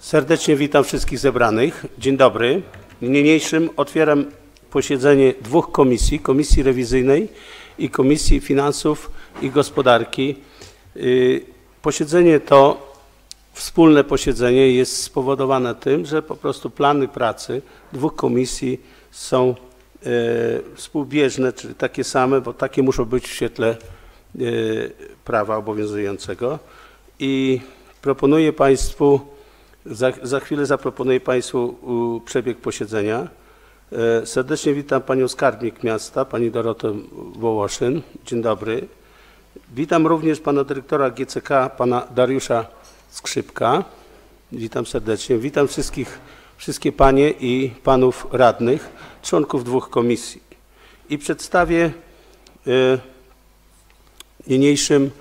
Serdecznie witam wszystkich zebranych. Dzień dobry. Niniejszym otwieram posiedzenie dwóch komisji, Komisji Rewizyjnej i Komisji Finansów i Gospodarki. Posiedzenie to wspólne posiedzenie jest spowodowane tym, że po prostu plany pracy dwóch komisji są współbieżne, czyli takie same, bo takie muszą być w świetle prawa obowiązującego. I proponuję Państwu, za chwilę zaproponuję Państwu przebieg posiedzenia. Serdecznie witam Panią Skarbnik Miasta, Pani Dorotę Wołoszyn. Dzień dobry. Witam również Pana Dyrektora GCK, Pana Dariusza Skrzypka. Witam serdecznie. Witam wszystkie Panie i Panów radnych, członków dwóch komisji. I przedstawię niniejszym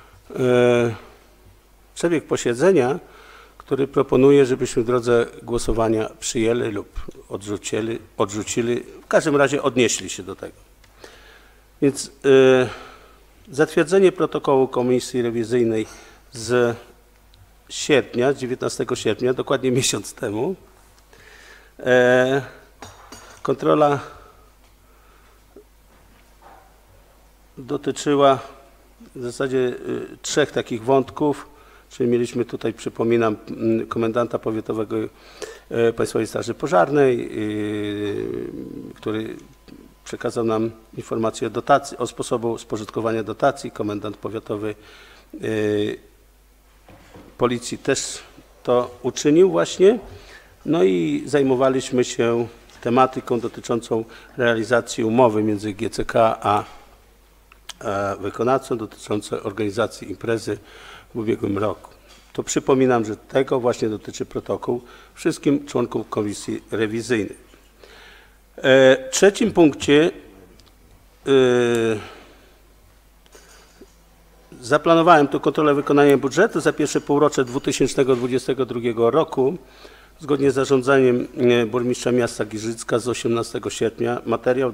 przebieg posiedzenia, który proponuję, żebyśmy w drodze głosowania przyjęli lub odrzucili, w każdym razie odnieśli się do tego. Więc zatwierdzenie protokołu Komisji Rewizyjnej z sierpnia, 19 sierpnia, dokładnie miesiąc temu. Kontrola dotyczyła w zasadzie trzech takich wątków, czyli mieliśmy tutaj, przypominam, komendanta powiatowego Państwowej Straży Pożarnej, który przekazał nam informację o dotacji, o sposobu spożytkowania dotacji. Komendant powiatowy Policji też to uczynił właśnie. No i zajmowaliśmy się tematyką dotyczącą realizacji umowy między GCK a wykonawcą dotyczącej organizacji imprezy w ubiegłym roku. To przypominam, że tego właśnie dotyczy protokół wszystkim członkom Komisji Rewizyjnej. W trzecim punkcie zaplanowałem tu kontrolę wykonania budżetu za pierwsze półrocze 2022 roku. Zgodnie z zarządzeniem burmistrza miasta Giżycka z 18 sierpnia materiał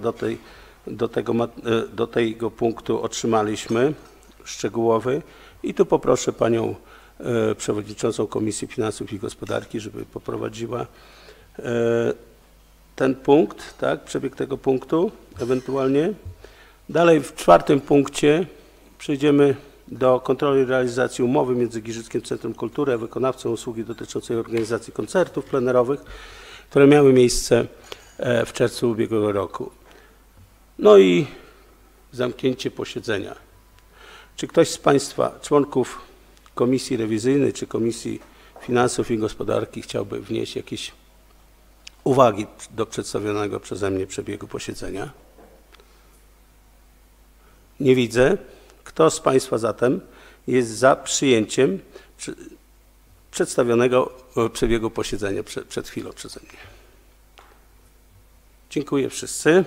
do tego punktu otrzymaliśmy szczegółowy i tu poproszę Panią Przewodniczącą Komisji Finansów i Gospodarki, żeby poprowadziła ten punkt, tak, przebieg tego punktu ewentualnie. Dalej w czwartym punkcie przejdziemy do kontroli realizacji umowy między Giżyckim Centrum Kultury a wykonawcą usługi dotyczącej organizacji koncertów plenerowych, które miały miejsce w czerwcu ubiegłego roku. No i zamknięcie posiedzenia. Czy ktoś z Państwa, członków Komisji Rewizyjnej czy Komisji Finansów i Gospodarki chciałby wnieść jakieś uwagi do przedstawionego przeze mnie przebiegu posiedzenia? Nie widzę. Kto z Państwa zatem jest za przyjęciem przedstawionego przebiegu posiedzenia przed chwilą przeze mnie? Dziękuję wszyscy.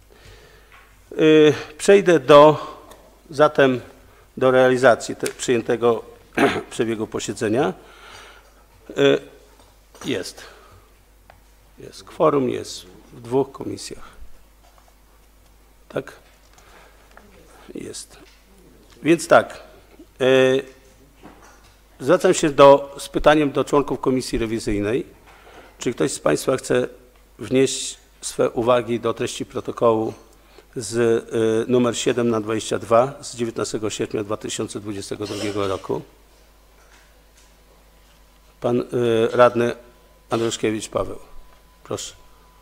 Przejdę zatem do realizacji przyjętego przebiegu posiedzenia. Jest kworum, jest w dwóch komisjach. Tak? Jest. Więc tak, zwracam się z pytaniem do członków Komisji Rewizyjnej. Czy ktoś z Państwa chce wnieść swe uwagi do treści protokołu z numer 7/22 z 19 sierpnia 2022 roku? Pan radny Andruszkiewicz Paweł. Proszę.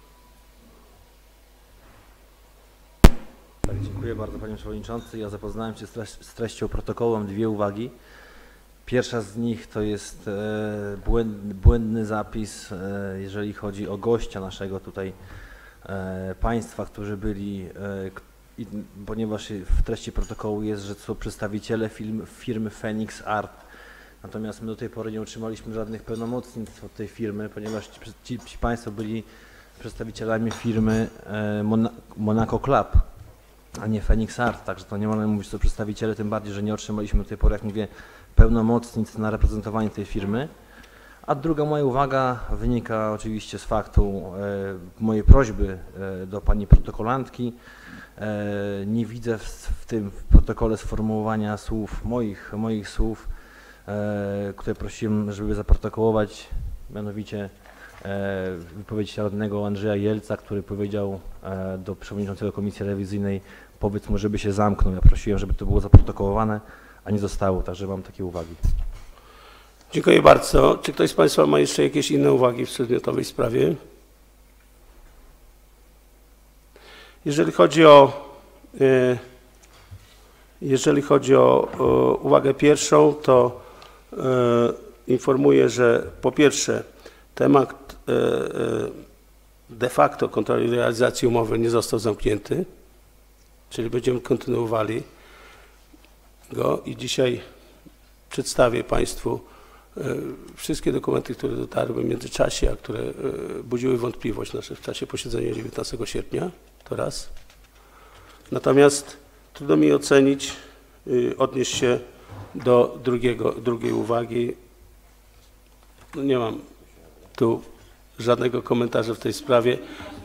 Tak, dziękuję bardzo Panie Przewodniczący. Ja zapoznałem się z treścią protokołu, mam dwie uwagi. Pierwsza z nich to jest błędny zapis, jeżeli chodzi o gościa naszego tutaj Państwa, którzy byli, ponieważ w treści protokołu jest, że są przedstawiciele firmy Phoenix Art. Natomiast my do tej pory nie otrzymaliśmy żadnych pełnomocnictw od tej firmy, ponieważ ci Państwo byli przedstawicielami firmy Monaco Club, a nie Phoenix Art. Także to nie możemy mówić, że to przedstawiciele, tym bardziej, że nie otrzymaliśmy do tej pory, jak mówię, pełnomocnictw na reprezentowanie tej firmy. A druga moja uwaga wynika oczywiście z faktu mojej prośby do Pani protokolantki. Nie widzę w tym protokole sformułowania słów, moich słów, które prosiłem, żeby zaprotokołować mianowicie wypowiedź radnego Andrzeja Jelca, który powiedział do przewodniczącego Komisji Rewizyjnej: powiedz mu, żeby się zamknął. Ja prosiłem, żeby to było zaprotokołowane, a nie zostało, także mam takie uwagi. Dziękuję bardzo. Czy ktoś z Państwa ma jeszcze jakieś inne uwagi w przedmiotowej sprawie? Jeżeli chodzi o uwagę pierwszą, to informuję, że po pierwsze temat de facto kontroli realizacji umowy nie został zamknięty, czyli będziemy kontynuowali go i dzisiaj przedstawię Państwu wszystkie dokumenty, które dotarły w międzyczasie, a które budziły wątpliwość w czasie posiedzenia 19 sierpnia, to raz. Natomiast trudno mi ocenić, odnieść się do drugiej uwagi. No nie mam tu żadnego komentarza w tej sprawie.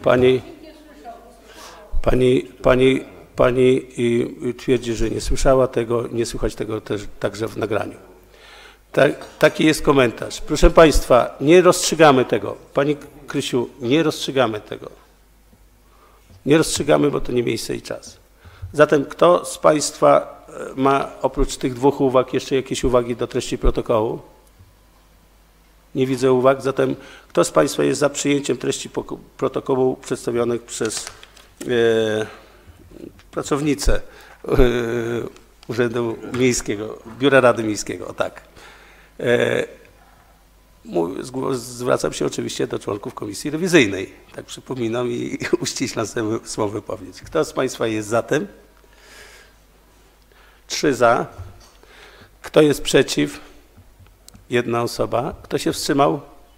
Pani twierdzi, że nie słyszała tego, nie słychać tego też także w nagraniu. Taki jest komentarz. Proszę Państwa, nie rozstrzygamy tego. Pani Krysiu, nie rozstrzygamy tego. Nie rozstrzygamy, bo to nie miejsce i czas. Zatem kto z Państwa ma oprócz tych dwóch uwag jeszcze jakieś uwagi do treści protokołu? Nie widzę uwag. Zatem kto z Państwa jest za przyjęciem treści protokołu przedstawionych przez pracownicę Urzędu Miejskiego, Biura Rady Miejskiego? O tak. Zwracam się oczywiście do członków Komisji Rewizyjnej. Tak przypominam i uściślam swą wypowiedź. Kto z Państwa jest za tym? 3 za. Kto jest przeciw? 1 osoba. Kto się wstrzymał?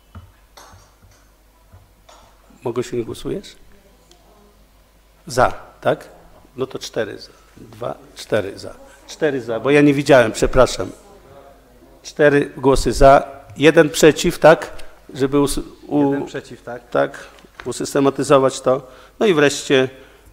Mogosiu, nie głosujesz? Za, tak? No to 4 za. 2, 4 za. 4 za, bo ja nie widziałem, przepraszam. 4 głosy za, 1 przeciw, tak? Żeby 1 przeciw, tak? Tak, usystematyzować to. No i wreszcie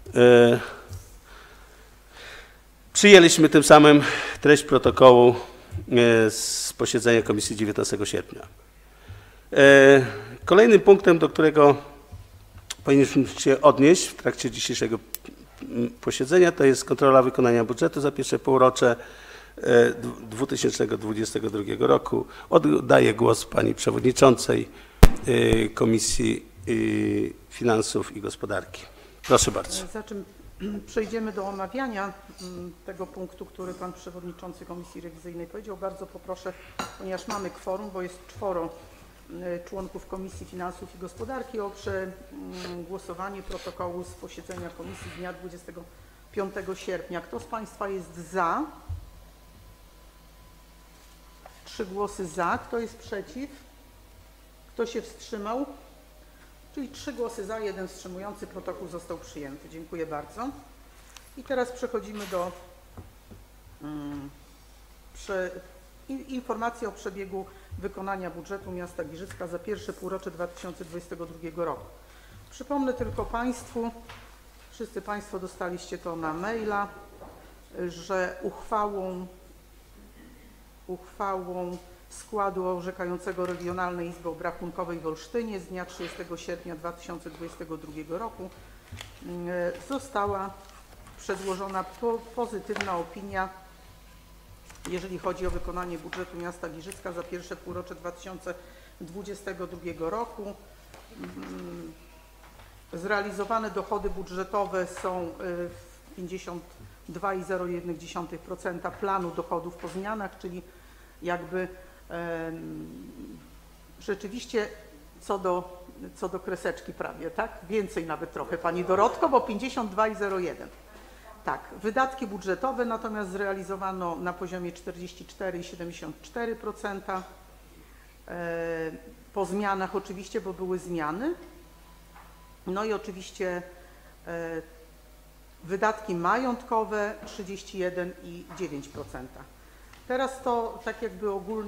przyjęliśmy tym samym treść protokołu z posiedzenia Komisji 19 sierpnia. Kolejnym punktem, do którego powinniśmy się odnieść w trakcie dzisiejszego posiedzenia, to jest kontrola wykonania budżetu za pierwsze półrocze 2022 roku. Oddaję głos Pani Przewodniczącej Komisji Finansów i Gospodarki. Proszę bardzo. Za czym przejdziemy do omawiania tego punktu, który Pan Przewodniczący Komisji Rewizyjnej powiedział. Bardzo poproszę, ponieważ mamy kworum, bo jest 4 członków Komisji Finansów i Gospodarki, o przegłosowanie protokołu z posiedzenia Komisji z dnia 25 sierpnia. Kto z Państwa jest za? 3 głosy za. Kto jest przeciw? Kto się wstrzymał? Czyli 3 głosy za, 1 wstrzymujący. Protokół został przyjęty. Dziękuję bardzo. I teraz przechodzimy do informacji o przebiegu wykonania budżetu miasta Giżycka za pierwsze półrocze 2022 roku. Przypomnę tylko Państwu, wszyscy Państwo dostaliście to na maila, że uchwałą składu orzekającego Regionalnej Izby Obrachunkowej w Olsztynie z dnia 30 sierpnia 2022 roku została przedłożona pozytywna opinia, jeżeli chodzi o wykonanie budżetu miasta Giżycka za pierwsze półrocze 2022 roku. Zrealizowane dochody budżetowe są 52,01% planu dochodów po zmianach, czyli jakby rzeczywiście co do kreseczki prawie, tak? Więcej nawet trochę, Pani Dorotko, bo 52,01. Tak, wydatki budżetowe natomiast zrealizowano na poziomie 44,74%. Po zmianach oczywiście, bo były zmiany. No i oczywiście wydatki majątkowe 31,9%. Teraz to tak jakby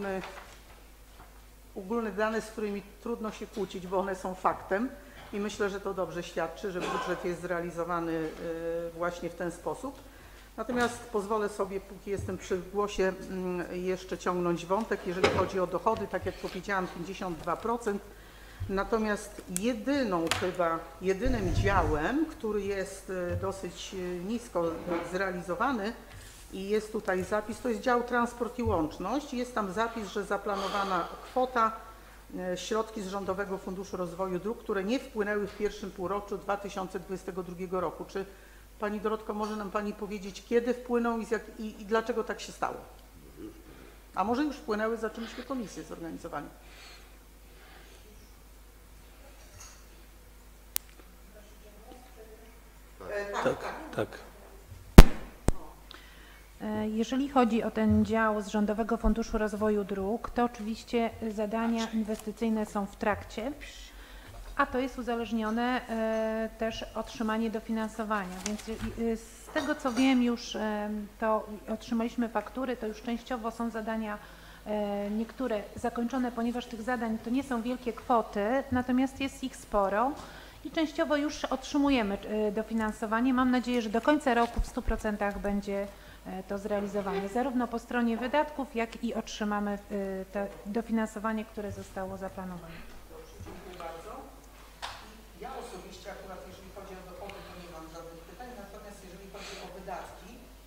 ogólne dane, z którymi trudno się kłócić, bo one są faktem i myślę, że to dobrze świadczy, że budżet jest zrealizowany właśnie w ten sposób. Natomiast pozwolę sobie, póki jestem przy głosie, jeszcze ciągnąć wątek, jeżeli chodzi o dochody, tak jak powiedziałam, 52%. Natomiast jedynym działem, który jest dosyć nisko zrealizowany i jest tutaj zapis, to jest dział transport i łączność. Jest tam zapis, że zaplanowana kwota, środki z Rządowego Funduszu Rozwoju Dróg, które nie wpłynęły w pierwszym półroczu 2022 roku. Czy Pani Dorotko, może nam Pani powiedzieć, kiedy wpłyną i dlaczego tak się stało? A może już wpłynęły, zaczęliśmy komisję zorganizowanie. Tak. Jeżeli chodzi o ten dział z Rządowego Funduszu Rozwoju Dróg, to oczywiście zadania inwestycyjne są w trakcie, a to jest uzależnione też otrzymanie dofinansowania. Więc z tego co wiem już to otrzymaliśmy faktury, to już częściowo są zadania niektóre zakończone, ponieważ tych zadań to nie są wielkie kwoty, natomiast jest ich sporo. I częściowo już otrzymujemy dofinansowanie. Mam nadzieję, że do końca roku w 100% będzie to zrealizowane, zarówno po stronie wydatków, jak i otrzymamy to dofinansowanie, które zostało zaplanowane. Dziękuję bardzo. Ja osobiście akurat, jeżeli chodzi o dochody, to nie mam żadnych pytań, natomiast jeżeli chodzi o wydatki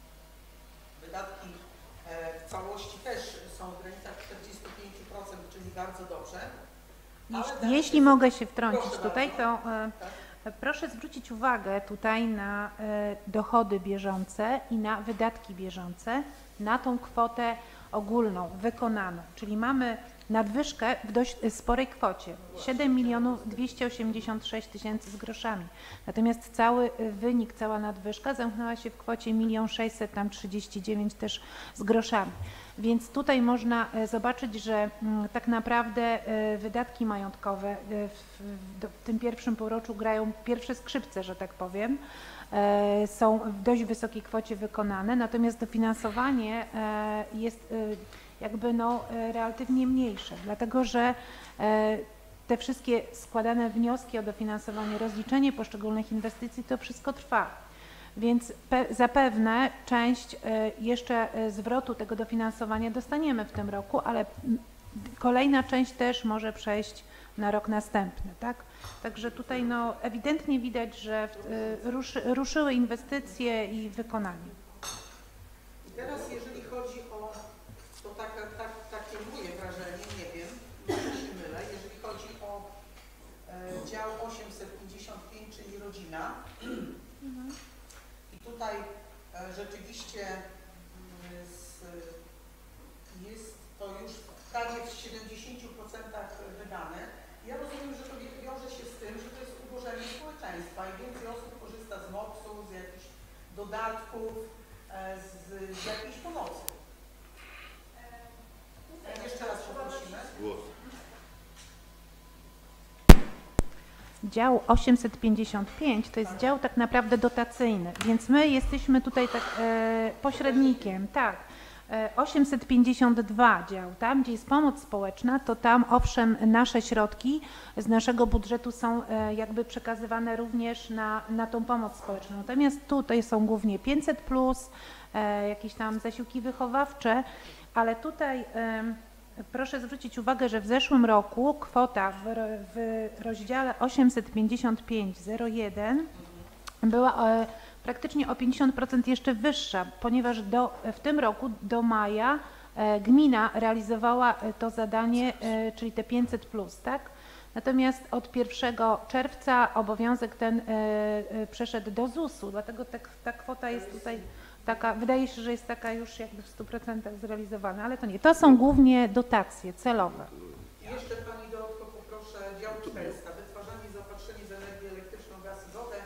w całości też są w granicach 45%, czyli bardzo dobrze. Jeśli mogę się wtrącić tutaj, to Tak. proszę zwrócić uwagę tutaj na dochody bieżące i na wydatki bieżące, na tą kwotę ogólną, wykonaną, czyli mamy nadwyżkę w dość sporej kwocie, 7 286 000 z groszami. Natomiast cały wynik, cała nadwyżka zamknęła się w kwocie 1 639 000 też z groszami. Więc tutaj można zobaczyć, że tak naprawdę wydatki majątkowe w tym pierwszym półroczu grają pierwsze skrzypce, że tak powiem. Są w dość wysokiej kwocie wykonane, natomiast dofinansowanie jest jakby relatywnie mniejsze, dlatego że te wszystkie składane wnioski o dofinansowanie, rozliczenie poszczególnych inwestycji, to wszystko trwa. Więc zapewne część jeszcze zwrotu tego dofinansowania dostaniemy w tym roku, ale kolejna część też może przejść na rok następny, tak? Także tutaj ewidentnie widać, że ruszyły inwestycje i wykonanie. I teraz jeżeli chodzi o, to takie moje wrażenie, nie wiem, może się mylę, jeżeli chodzi o dział 855, czyli rodzina. I tutaj rzeczywiście jest to już prawie w 70% wydane. Ja rozumiem, że to wiąże się z tym, że to jest ubożenie społeczeństwa i więcej osób korzysta z MOPS-u, z jakichś dodatków, z jakiejś pomocy. Jeszcze raz poprosimy. Dział 855 to jest dział tak naprawdę dotacyjny, więc my jesteśmy tutaj tak pośrednikiem, tak. 852 dział, tam gdzie jest pomoc społeczna, to tam owszem nasze środki z naszego budżetu są jakby przekazywane również na tą pomoc społeczną. Natomiast tutaj są głównie 500+, jakieś tam zasiłki wychowawcze, ale tutaj proszę zwrócić uwagę, że w zeszłym roku kwota w rozdziale 855,01 była praktycznie o 50% jeszcze wyższa, ponieważ w tym roku do maja gmina realizowała to zadanie, czyli te 500+, tak? Natomiast od 1 czerwca obowiązek ten przeszedł do ZUS-u, dlatego ta kwota jest tutaj taka, wydaje się, że jest taka już jakby w 100% zrealizowana, ale to nie. To są głównie dotacje celowe. Jeszcze Pani Dorotko poproszę dział 400, wytwarzanie i zaopatrzenie w energię elektryczną, gaz i wodę.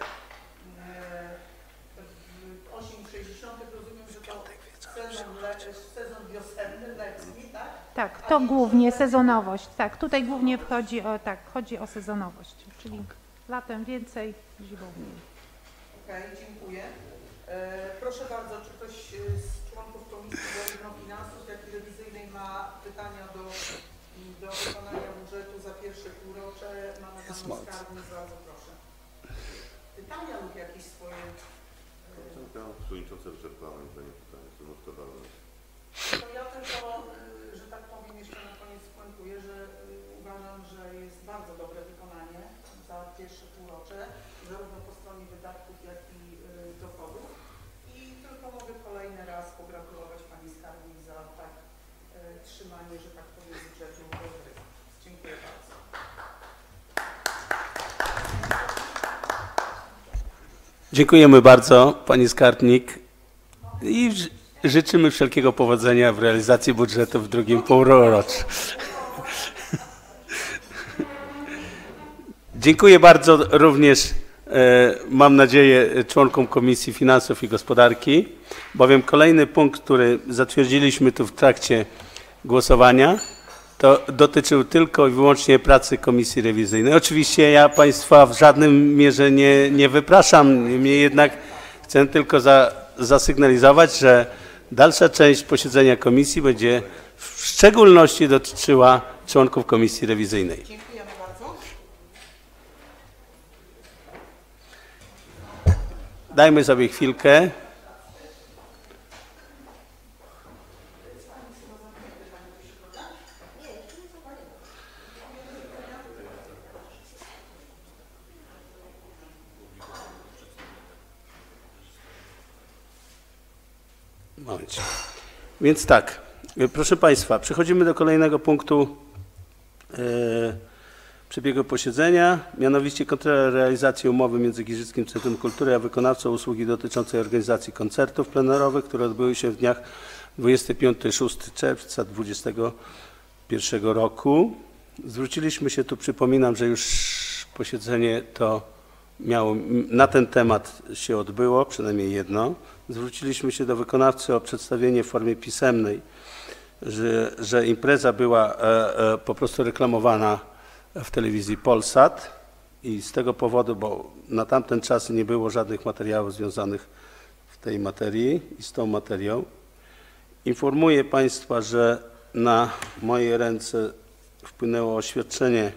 8,60 rozumiem, że to sezon wiosenny, letni, tak? Tak, to głównie sezonowość. Tak, tutaj głównie chodzi o sezonowość, czyli latem więcej, zimą mniej. Okej, dziękuję. Proszę bardzo, czy ktoś z członków Komisji zarówno Finansów, jak i Rewizyjnej ma pytania do wykonania budżetu za pierwsze półrocze? Mamy tam skarbnik, bardzo proszę. Pytania lub jakieś swoje Przewodnicząca wyczerpałem Pani pytanie, co notowałem. To ja tylko, że tak powiem, jeszcze na koniec spuentuję, że uważam, że jest bardzo dobre wykonanie za pierwsze półrocze, zarówno po stronie wydatków, jak i dochodów. I tylko mogę kolejny raz pogratulować Pani Skarbnik za tak trzymanie, że tak powiem, budżetu bez ryzyka. Dziękuję bardzo. Dziękujemy bardzo Pani Skarbnik i życzymy wszelkiego powodzenia w realizacji budżetu w drugim półroczu. Dziękuję bardzo również, mam nadzieję, członkom Komisji Finansów i Gospodarki, bowiem kolejny punkt, który zatwierdziliśmy tu w trakcie głosowania, to dotyczył tylko i wyłącznie pracy Komisji Rewizyjnej. Oczywiście ja Państwa w żadnym mierze nie wypraszam, niemniej jednak chcę tylko zasygnalizować, że dalsza część posiedzenia komisji będzie w szczególności dotyczyła członków Komisji Rewizyjnej. Dziękujemy bardzo. Dajmy sobie chwilkę. Momencie. Więc tak, proszę Państwa, przechodzimy do kolejnego punktu przebiegu posiedzenia, mianowicie kontrola realizacji umowy między Giżyckim Centrum Kultury a wykonawcą usługi dotyczącej organizacji koncertów plenerowych, które odbyły się w dniach 25-6 czerwca 2021 roku. Zwróciliśmy się tu, przypominam, że już posiedzenie to miało, na ten temat się odbyło, przynajmniej jedno. Zwróciliśmy się do wykonawcy o przedstawienie w formie pisemnej, że impreza była po prostu reklamowana w telewizji Polsat i z tego powodu, bo na tamten czas nie było żadnych materiałów związanych w tej materii i z tą materią. Informuję Państwa, że na moje ręce wpłynęło oświadczenie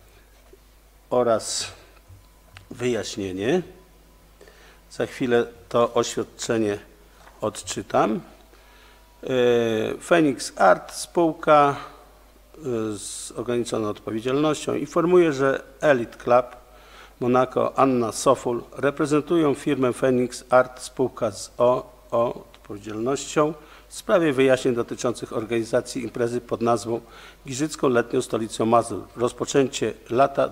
oraz wyjaśnienie. Za chwilę to oświadczenie odczytam. Phoenix Art, spółka z ograniczoną odpowiedzialnością, informuje, że Elite Club Monaco Anna Soful reprezentują firmę Phoenix Art, spółka z odpowiedzialnością w sprawie wyjaśnień dotyczących organizacji imprezy pod nazwą Giżycką Letnią Stolicą Mazur. Rozpoczęcie lata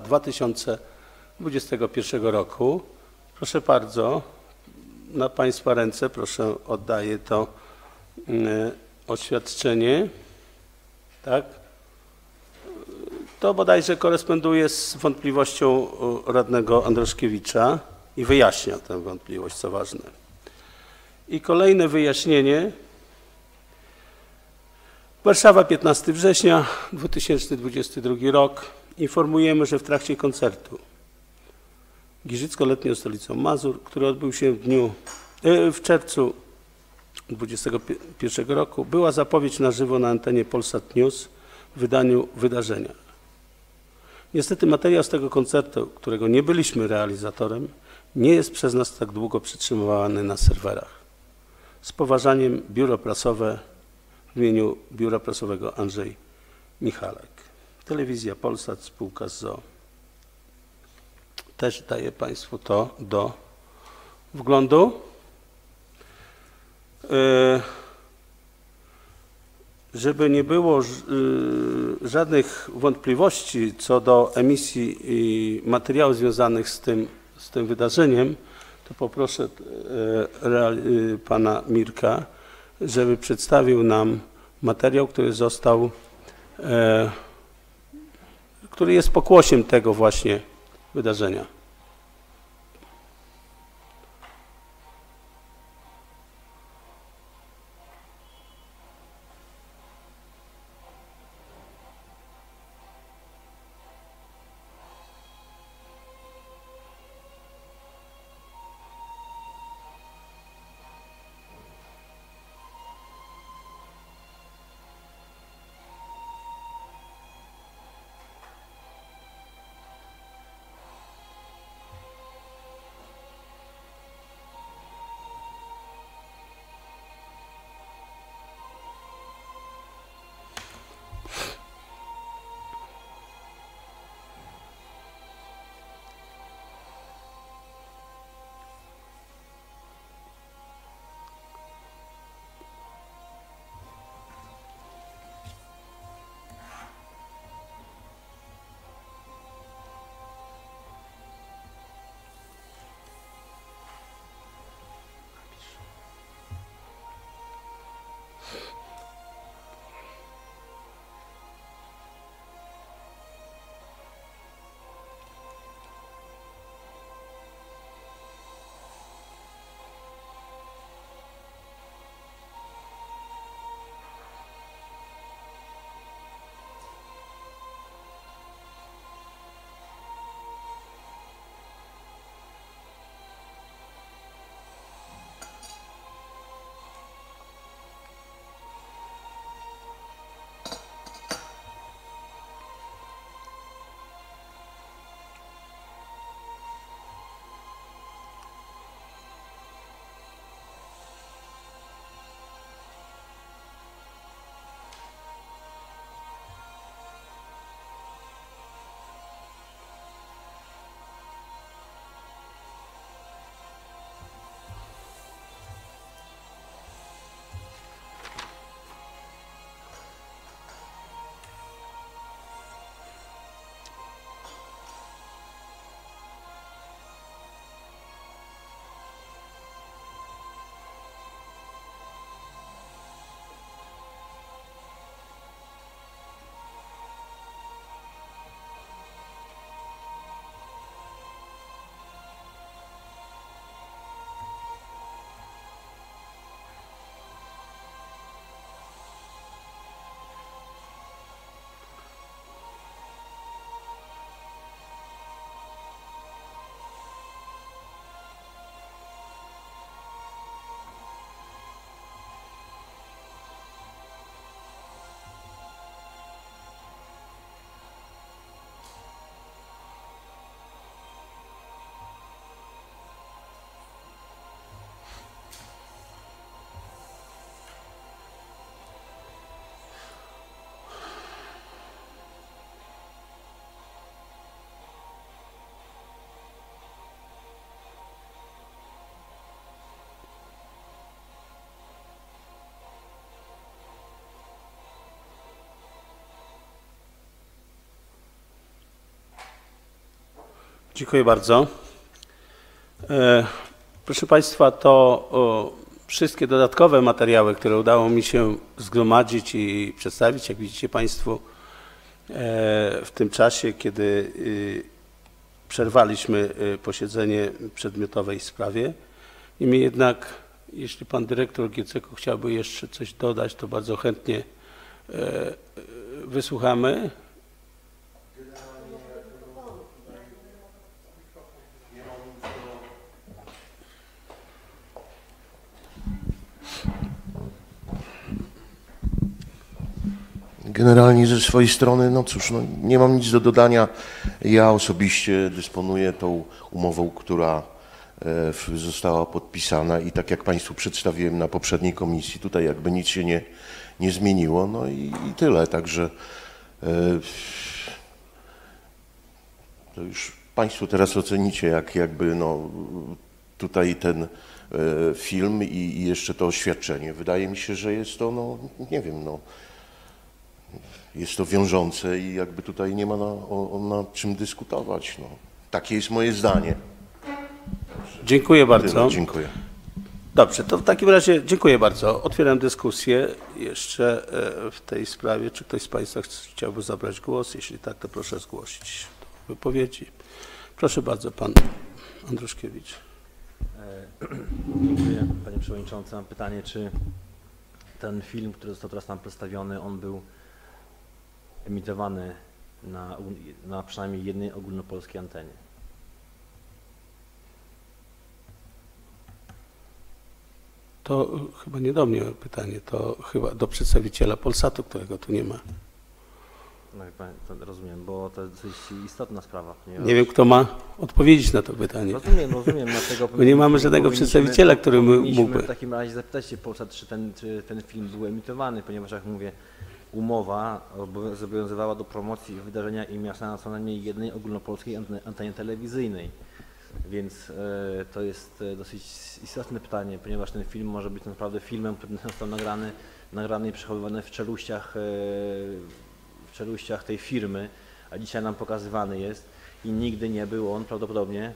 2021 roku. Proszę bardzo, na Państwa ręce proszę, oddaję to oświadczenie. Tak? To bodajże koresponduje z wątpliwością radnego Androszkiewicza i wyjaśnia tę wątpliwość, co ważne. I kolejne wyjaśnienie. Warszawa, 15 września 2022 rok. Informujemy, że w trakcie koncertu Giżycko-Letnią Stolicą Mazur, który odbył się w czerwcu 2021 roku, była zapowiedź na żywo na antenie Polsat News w wydaniu wydarzenia. Niestety materiał z tego koncertu, którego nie byliśmy realizatorem, nie jest przez nas tak długo przytrzymywany na serwerach. Z poważaniem Biuro Prasowe w imieniu Biura Prasowego Andrzej Michalek. Telewizja Polsat, spółka z ZOO. Też daję Państwu to do wglądu. Żeby nie było żadnych wątpliwości co do emisji materiałów związanych z tym wydarzeniem, to poproszę pana Mirka, żeby przedstawił nam materiał, który jest pokłosiem tego właśnie wydarzenia. Dziękuję bardzo. Proszę Państwa, to wszystkie dodatkowe materiały, które udało mi się zgromadzić i przedstawić, jak widzicie Państwo, w tym czasie, kiedy przerwaliśmy posiedzenie przedmiotowej sprawie. Niemniej jednak, jeśli Pan Dyrektor GCK chciałby jeszcze coś dodać, to bardzo chętnie wysłuchamy. Generalnie ze swojej strony, no cóż, no nie mam nic do dodania. Ja osobiście dysponuję tą umową, która została podpisana i tak jak Państwu przedstawiłem na poprzedniej komisji, tutaj jakby nic się nie zmieniło, no i tyle. Także to już Państwo teraz ocenicie, jakby no tutaj ten film i jeszcze to oświadczenie. Wydaje mi się, że jest to, no nie wiem, no jest to wiążące i jakby tutaj nie ma nad czym dyskutować. No. Takie jest moje zdanie. Dziękuję bardzo. Tyle, dziękuję. Dobrze, to w takim razie dziękuję bardzo. Otwieram dyskusję jeszcze w tej sprawie. Czy ktoś z Państwa chciałby zabrać głos? Jeśli tak, to proszę zgłosić do wypowiedzi. Proszę bardzo, Pan Andruszkiewicz. Dziękuję, Panie Przewodniczący. Mam pytanie, czy ten film, który został teraz nam przedstawiony, on był emitowany na przynajmniej jednej ogólnopolskiej antenie? To chyba nie do mnie pytanie, to chyba do przedstawiciela Polsatu, którego tu nie ma. No, to rozumiem, bo to jest dosyć istotna sprawa. Nie wiem, kto ma odpowiedzieć na to pytanie. Rozumiem, dlatego My nie mamy żadnego przedstawiciela, który mógłby. W takim razie zapytać się Polsat, czy ten film był emitowany, ponieważ jak mówię, umowa zobowiązywała do promocji wydarzenia i miasta na co najmniej jednej ogólnopolskiej antenie telewizyjnej. Więc to jest dosyć istotne pytanie, ponieważ ten film może być naprawdę filmem, który został nagrany i przechowywany w czeluściach tej firmy, a dzisiaj nam pokazywany jest i nigdy nie był on prawdopodobnie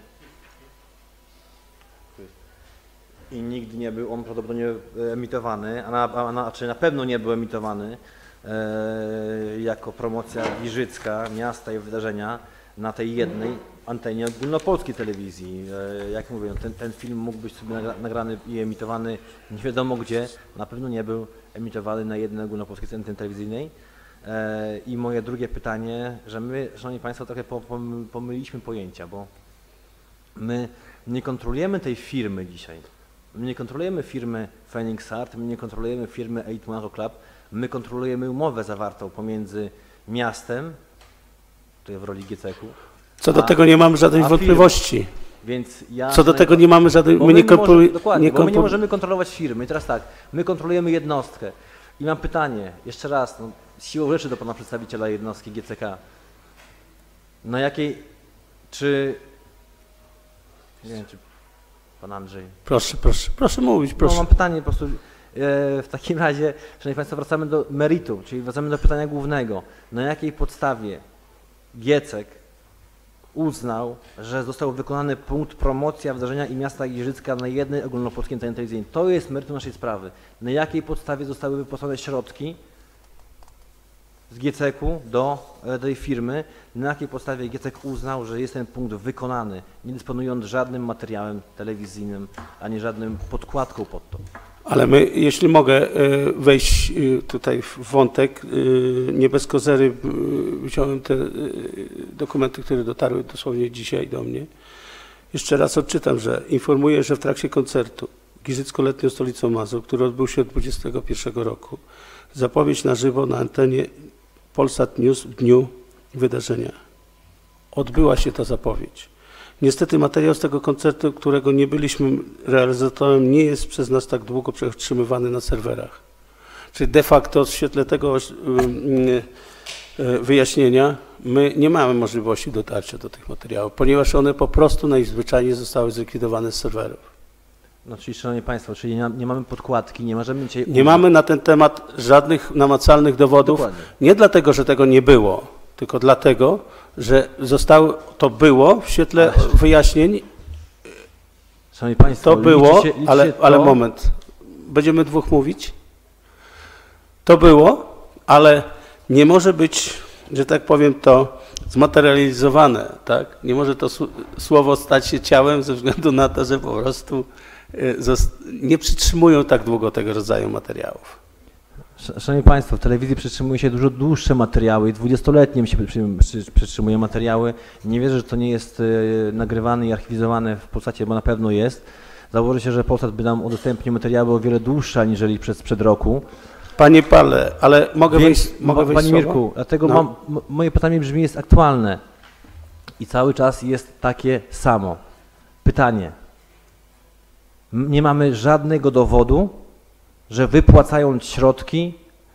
emitowany, czy na pewno nie był emitowany jako promocja giżycka miasta i wydarzenia na tej jednej antenie ogólnopolskiej telewizji. Jak mówię, ten film mógł być sobie nagrany i emitowany nie wiadomo gdzie, na pewno nie był emitowany na jednej ogólnopolskiej antenie telewizyjnej. I moje drugie pytanie, że my, Szanowni Państwo, trochę pomyliliśmy pojęcia, bo my nie kontrolujemy tej firmy dzisiaj. My nie kontrolujemy firmy Phoenix Art, my nie kontrolujemy firmy Eight Monaco Club, my kontrolujemy umowę zawartą pomiędzy miastem, tutaj w roli GCK-u. Co do tego nie mamy żadnej wątpliwości. Więc ja co do tego nie mamy żadnej... My nie możemy kontrolować firmy. I teraz tak, my kontrolujemy jednostkę. I mam pytanie, jeszcze raz, no, siłą rzeczy do pana przedstawiciela jednostki GCK. Na jakiej, nie wiem, czy pan Andrzej. Proszę mówić, proszę. No, mam pytanie po prostu. W takim razie, Szanowni Państwo, wracamy do meritum, czyli wracamy do pytania głównego. Na jakiej podstawie GCK uznał, że został wykonany punkt promocja wydarzenia i miasta Giżycka na jednej ogólnopolskiej antenie telewizyjnej? To jest meritum naszej sprawy. Na jakiej podstawie zostały wypłacone środki z GCK-u do tej firmy? Na jakiej podstawie GCK uznał, że jest ten punkt wykonany, nie dysponując żadnym materiałem telewizyjnym, ani żadnym podkładką pod to? Ale my, jeśli mogę wejść tutaj w wątek, nie bez kozery wziąłem te dokumenty, które dotarły dosłownie dzisiaj do mnie. Jeszcze raz odczytam, że informuję, że w trakcie koncertu Giżycko-Letnią Stolicą Mazur, który odbył się od 2021 roku, zapowiedź na żywo na antenie Polsat News w dniu wydarzenia. Odbyła się ta zapowiedź. Niestety materiał z tego koncertu, którego nie byliśmy realizatorem, nie jest przez nas tak długo przetrzymywany na serwerach. Czyli de facto w świetle tego wyjaśnienia my nie mamy możliwości dotarcia do tych materiałów, ponieważ one po prostu najzwyczajniej zostały zlikwidowane z serwerów. No, czyli Szanowni Państwo, czyli nie mamy podkładki, nie możemy dzisiaj... Nie mamy na ten temat żadnych namacalnych dowodów, Dokładnie. Nie dlatego, że tego nie było, tylko dlatego, że to było w świetle wyjaśnień, Szanowni Państwo, to było, liczy ale moment, będziemy dwóch mówić? To było, ale nie może być, że tak powiem, to zmaterializowane, tak? Nie może to słowo stać się ciałem ze względu na to, że po prostu nie przytrzymują tak długo tego rodzaju materiałów. Szanowni Państwo, w telewizji przytrzymuje się dużo dłuższe materiały i 20-letnim się przytrzymują materiały. Nie wierzę, że to nie jest nagrywane i archiwizowane w Polsacie, bo na pewno jest. Założę się, że Polsat by nam udostępnił materiały o wiele dłuższe aniżeli sprzed roku. Panie Pale, ale mogę wejść Panie Mirku, dlatego moje pytanie brzmi, jest aktualne i cały czas jest takie samo. Pytanie. Nie mamy żadnego dowodu, że wypłacając środki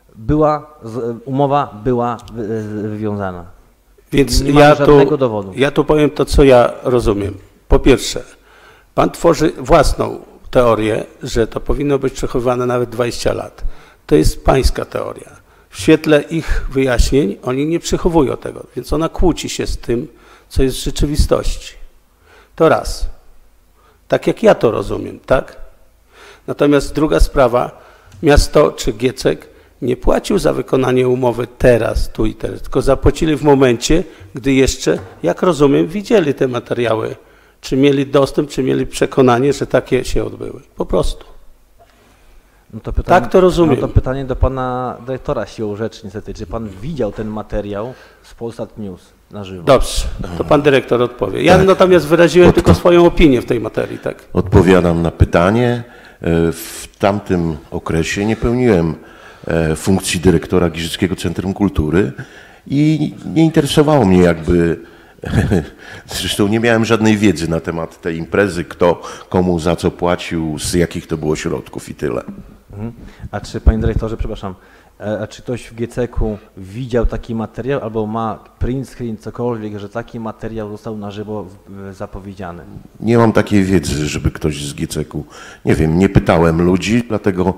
umowa była wywiązana. Więc nie mamy żadnego dowodu. Ja tu powiem to, co ja rozumiem. Po pierwsze, pan tworzy własną teorię, że to powinno być przechowywane nawet 20 lat. To jest pańska teoria. W świetle ich wyjaśnień oni nie przechowują tego, więc ona kłóci się z tym, co jest w rzeczywistości. To raz. Tak jak ja to rozumiem, tak? Natomiast druga sprawa, miasto czy Giecek nie płacił za wykonanie umowy teraz, tu i teraz, tylko zapłacili w momencie, gdy jeszcze, jak rozumiem, widzieli te materiały, czy mieli dostęp, czy mieli przekonanie, że takie się odbyły. Po prostu. No to pytanie, tak to rozumiem. No to pytanie do pana dyrektora siłą rzeczy niestety. Czy pan widział ten materiał z Polsat News na żywo? Dobrze, to pan dyrektor odpowie. Ja natomiast wyraziłem tylko swoją opinię w tej materii, tak? Odpowiadam na pytanie. W tamtym okresie nie pełniłem funkcji dyrektora Giżyckiego Centrum Kultury i nie interesowało mnie jakby, zresztą nie miałem żadnej wiedzy na temat tej imprezy, kto komu za co płacił, z jakich to było środków i tyle. A czy, panie dyrektorze, przepraszam, a czy ktoś w GCK-u widział taki materiał albo ma print screen, cokolwiek, że taki materiał został na żywo zapowiedziany? Nie mam takiej wiedzy, żeby ktoś z GCK-u, nie wiem, nie pytałem ludzi, dlatego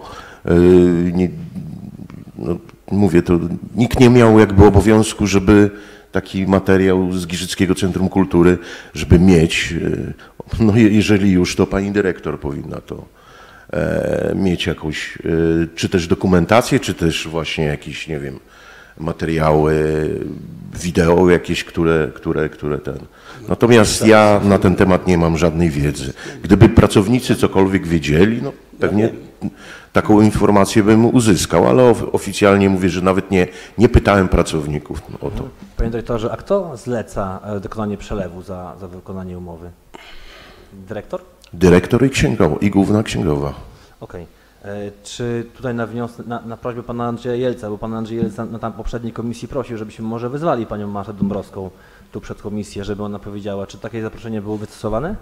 mówię, to nikt nie miał jakby obowiązku, żeby taki materiał z Giżyckiego Centrum Kultury, żeby mieć, no jeżeli już, to pani dyrektor powinna to mieć jakąś, czy też dokumentację, czy też właśnie jakieś, nie wiem, materiały, wideo jakieś, które ten. Natomiast ja na ten temat nie mam żadnej wiedzy. Gdyby pracownicy cokolwiek wiedzieli, no pewnie taką informację bym uzyskał, ale oficjalnie mówię, że nawet nie pytałem pracowników o to. Panie dyrektorze, a kto zleca dokonanie przelewu za wykonanie umowy? Dyrektor? Dyrektor i główna księgowa. Okej. Czy tutaj na prośbę pana Andrzeja Jelca, bo pan Andrzej Jelca na tam poprzedniej komisji prosił, żebyśmy może wezwali panią Martę Dąbrowską tu przed komisję, żeby ona powiedziała, czy takie zaproszenie było wystosowane?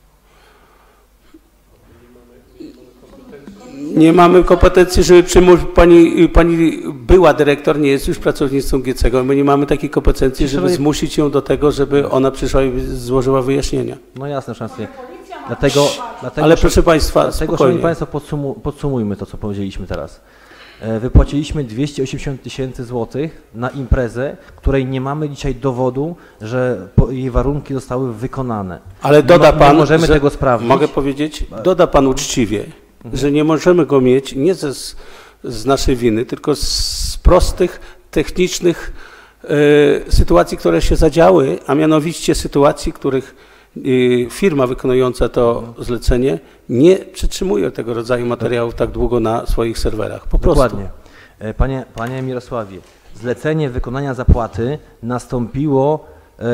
Nie mamy kompetencji, żeby pani była dyrektor, nie jest już pracownicą GCK. My nie mamy takiej kompetencji, żeby zmusić ją do tego, żeby ona przyszła i złożyła wyjaśnienia. No jasne, szanowni. Dlatego, ale proszę państwa, dlatego, szanowni państwo, podsumujmy to, co powiedzieliśmy teraz. Wypłaciliśmy 280 000 złotych na imprezę, której nie mamy dzisiaj dowodu, że jej warunki zostały wykonane. Ale doda pan, nie możemy tego sprawdzić. Mogę powiedzieć? Doda pan uczciwie, że nie możemy go mieć nie z naszej winy, tylko z prostych, technicznych sytuacji, które się zadziały, a mianowicie sytuacji, których firma wykonująca to zlecenie nie przytrzymuje tego rodzaju materiałów tak długo na swoich serwerach. Po prostu. Dokładnie. Panie Mirosławie, zlecenie wykonania zapłaty nastąpiło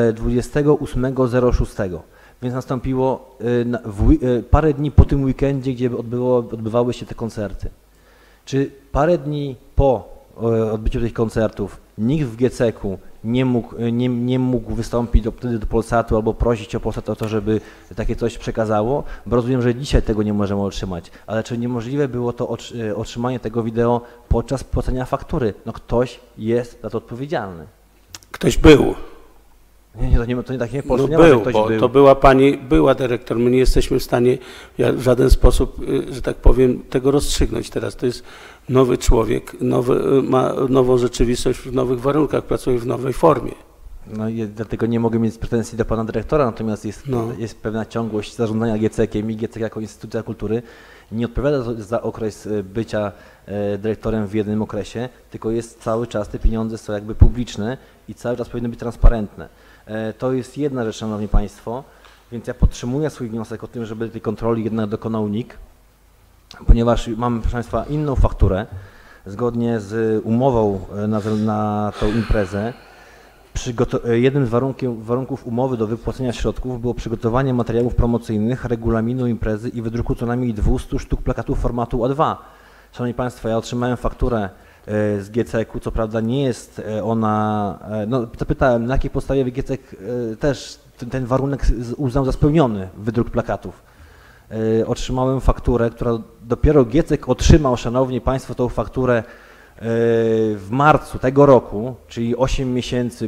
28.06, więc nastąpiło parę dni po tym weekendzie, gdzie odbywały się te koncerty. Czy parę dni po odbyciu tych koncertów nikt w GCK-u nie mógł wystąpić wtedy do Polsatu albo prosić o Polsat o to, żeby takie coś przekazało? Bo rozumiem, że dzisiaj tego nie możemy otrzymać, ale czy niemożliwe było to otrzymanie tego wideo podczas płacenia faktury? No ktoś jest za to odpowiedzialny. Ktoś był. To nie tak nie poszło. No Nie ma, że był, ktoś bo był. to była pani, była dyrektor. My nie jesteśmy w stanie w żaden sposób, że tak powiem, tego rozstrzygnąć teraz. To jest nowy człowiek, ma nową rzeczywistość w nowych warunkach, pracuje w nowej formie. No i dlatego nie mogę mieć pretensji do pana dyrektora, natomiast jest pewna ciągłość zarządzania GCK-iem i GCK jako instytucja kultury nie odpowiada za okres bycia dyrektorem w jednym okresie, tylko jest cały czas, te pieniądze są jakby publiczne i cały czas powinny być transparentne. To jest jedna rzecz, szanowni państwo, więc ja podtrzymuję swój wniosek o tym, żeby tej kontroli jednak dokonał NIK, ponieważ mamy, proszę państwa, inną fakturę, zgodnie z umową na tą imprezę. Jednym z warunków umowy do wypłacenia środków było przygotowanie materiałów promocyjnych, regulaminu imprezy i wydruku co najmniej 200 sztuk plakatów formatu A2. Szanowni państwo, ja otrzymałem fakturę z GCK-u, co prawda nie jest ona, no zapytałem, na jakiej podstawie GCK też ten warunek uznał za spełniony, wydruk plakatów. Otrzymałem fakturę, która dopiero GCK otrzymał, szanowni państwo, tą fakturę w marcu tego roku, czyli 8 miesięcy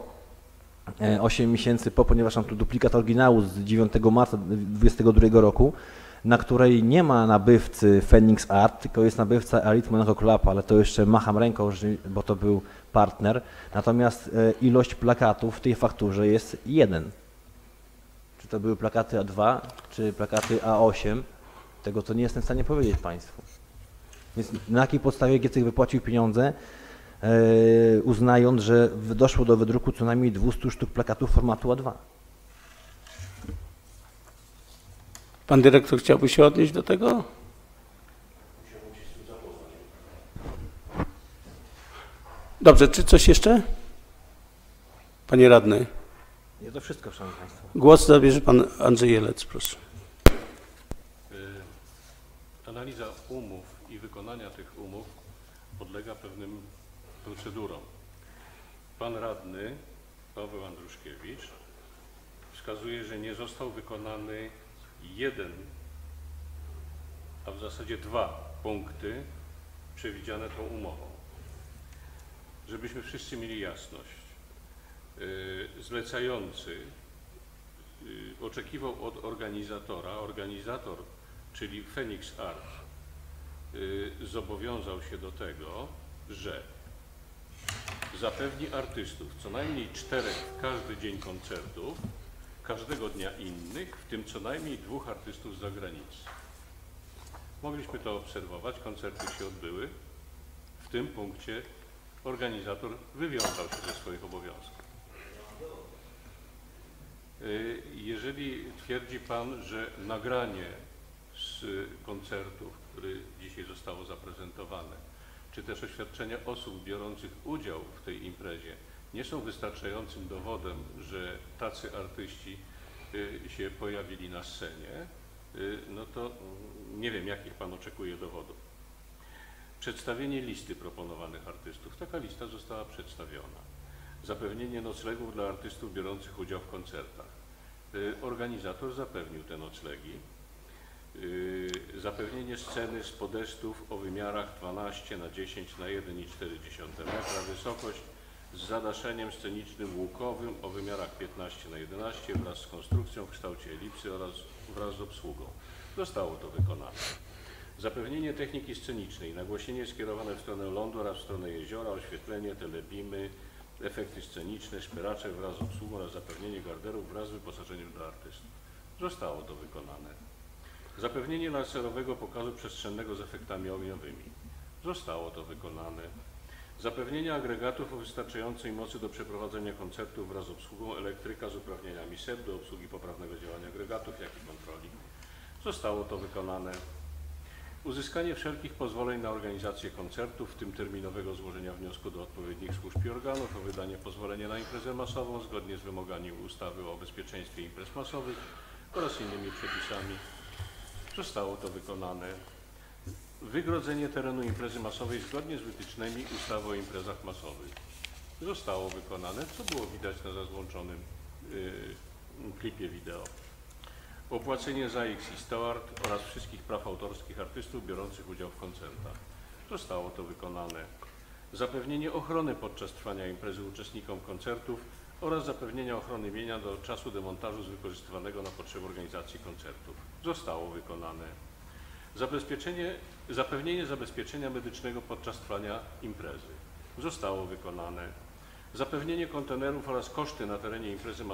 po, ponieważ mam tu duplikat oryginału z 9 marca 2022 roku, na której nie ma nabywcy Phoenix Art, tylko jest nabywca Elite Monaco Club, ale to jeszcze macham ręką, bo to był partner. Natomiast ilość plakatów w tej fakturze jest 1. Czy to były plakaty A2, czy plakaty A8, tego to nie jestem w stanie powiedzieć państwu. Więc na jakiej podstawie GCK wypłacił pieniądze, uznając, że doszło do wydruku co najmniej 200 sztuk plakatów formatu A2? Pan dyrektor chciałby się odnieść do tego? Dobrze, czy coś jeszcze? Panie radny. Nie, to wszystko, szanowni państwo. Głos zabierze pan Andrzej Jelec, proszę. Analiza umów i wykonania tych umów podlega pewnym procedurom. Pan radny Paweł Andruszkiewicz wskazuje, że nie został wykonany jeden, a w zasadzie 2 punkty przewidziane tą umową. Żebyśmy wszyscy mieli jasność, zlecający oczekiwał od organizator, czyli Phoenix Art, zobowiązał się do tego, że zapewni artystów co najmniej 4 w każdy dzień koncertów, każdego dnia innych, w tym co najmniej 2 artystów z zagranicy. Mogliśmy to obserwować, koncerty się odbyły. W tym punkcie organizator wywiązał się ze swoich obowiązków. Jeżeli twierdzi pan, że nagranie z koncertów, które dzisiaj zostało zaprezentowane, czy też oświadczenia osób biorących udział w tej imprezie nie są wystarczającym dowodem, że tacy artyści się pojawili na scenie, no to nie wiem, jakich pan oczekuje dowodów. Przedstawienie listy proponowanych artystów. Taka lista została przedstawiona. Zapewnienie noclegów dla artystów biorących udział w koncertach. Organizator zapewnił te noclegi. Zapewnienie sceny z podestów o wymiarach 12 na 10 na 1,4 metra, wysokość z zadaszeniem scenicznym łukowym o wymiarach 15 na 11 wraz z konstrukcją w kształcie elipsy oraz wraz z obsługą. Zostało to wykonane. Zapewnienie techniki scenicznej, nagłośnienie skierowane w stronę lądu oraz w stronę jeziora, oświetlenie, telebimy, efekty sceniczne, szpyracze wraz z obsługą oraz zapewnienie garderów wraz z wyposażeniem dla artystów. Zostało to wykonane. Zapewnienie laserowego pokazu przestrzennego z efektami ogniowymi. Zostało to wykonane. Zapewnienie agregatów o wystarczającej mocy do przeprowadzenia koncertów wraz z obsługą elektryka z uprawnieniami SEP do obsługi poprawnego działania agregatów, jak i kontroli. Zostało to wykonane. Uzyskanie wszelkich pozwoleń na organizację koncertów, w tym terminowego złożenia wniosku do odpowiednich służb i organów o wydanie pozwolenia na imprezę masową zgodnie z wymogami ustawy o bezpieczeństwie imprez masowych oraz innymi przepisami. Zostało to wykonane. Wygrodzenie terenu imprezy masowej zgodnie z wytycznymi ustawy o imprezach masowych. Zostało wykonane, co było widać na załączonym klipie wideo. Opłacenie za X i Stewart oraz wszystkich praw autorskich artystów biorących udział w koncertach. Zostało to wykonane. Zapewnienie ochrony podczas trwania imprezy uczestnikom koncertów oraz zapewnienia ochrony mienia do czasu demontażu wykorzystywanego na potrzeby organizacji koncertów. Zostało wykonane. Zapewnienie zabezpieczenia medycznego podczas trwania imprezy. Zostało wykonane. Zapewnienie kontenerów oraz koszy na terenie imprezy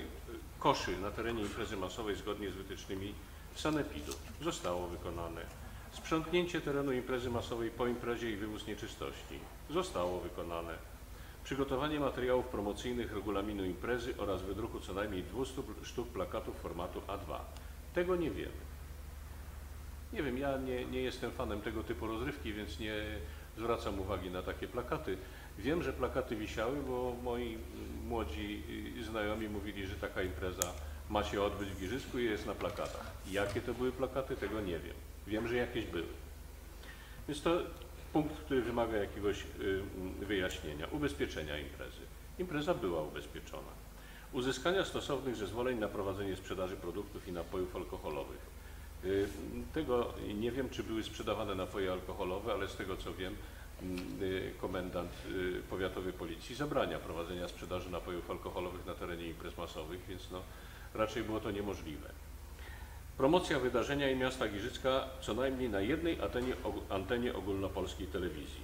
masowej zgodnie z wytycznymi sanepidu. Zostało wykonane. Sprzątnięcie terenu imprezy masowej po imprezie i wywóz nieczystości. Zostało wykonane. Przygotowanie materiałów promocyjnych regulaminu imprezy oraz wydruku co najmniej 200 sztuk plakatów formatu A2. Tego nie wiemy. Nie wiem, ja nie jestem fanem tego typu rozrywki, więc nie zwracam uwagi na takie plakaty. Wiem, że plakaty wisiały, bo moi młodzi znajomi mówili, że taka impreza ma się odbyć w Giżycku i jest na plakatach. Jakie to były plakaty, tego nie wiem. Wiem, że jakieś były. Więc to punkt, który wymaga jakiegoś wyjaśnienia. Ubezpieczenia imprezy. Impreza była ubezpieczona. Uzyskania stosownych zezwoleń na prowadzenie sprzedaży produktów i napojów alkoholowych. Tego nie wiem, czy były sprzedawane napoje alkoholowe, ale z tego co wiem, komendant powiatowy policji zabrania prowadzenia sprzedaży napojów alkoholowych na terenie imprez masowych, więc no, raczej było to niemożliwe. Promocja wydarzenia i miasta Giżycka co najmniej na jednej antenie ogólnopolskiej telewizji.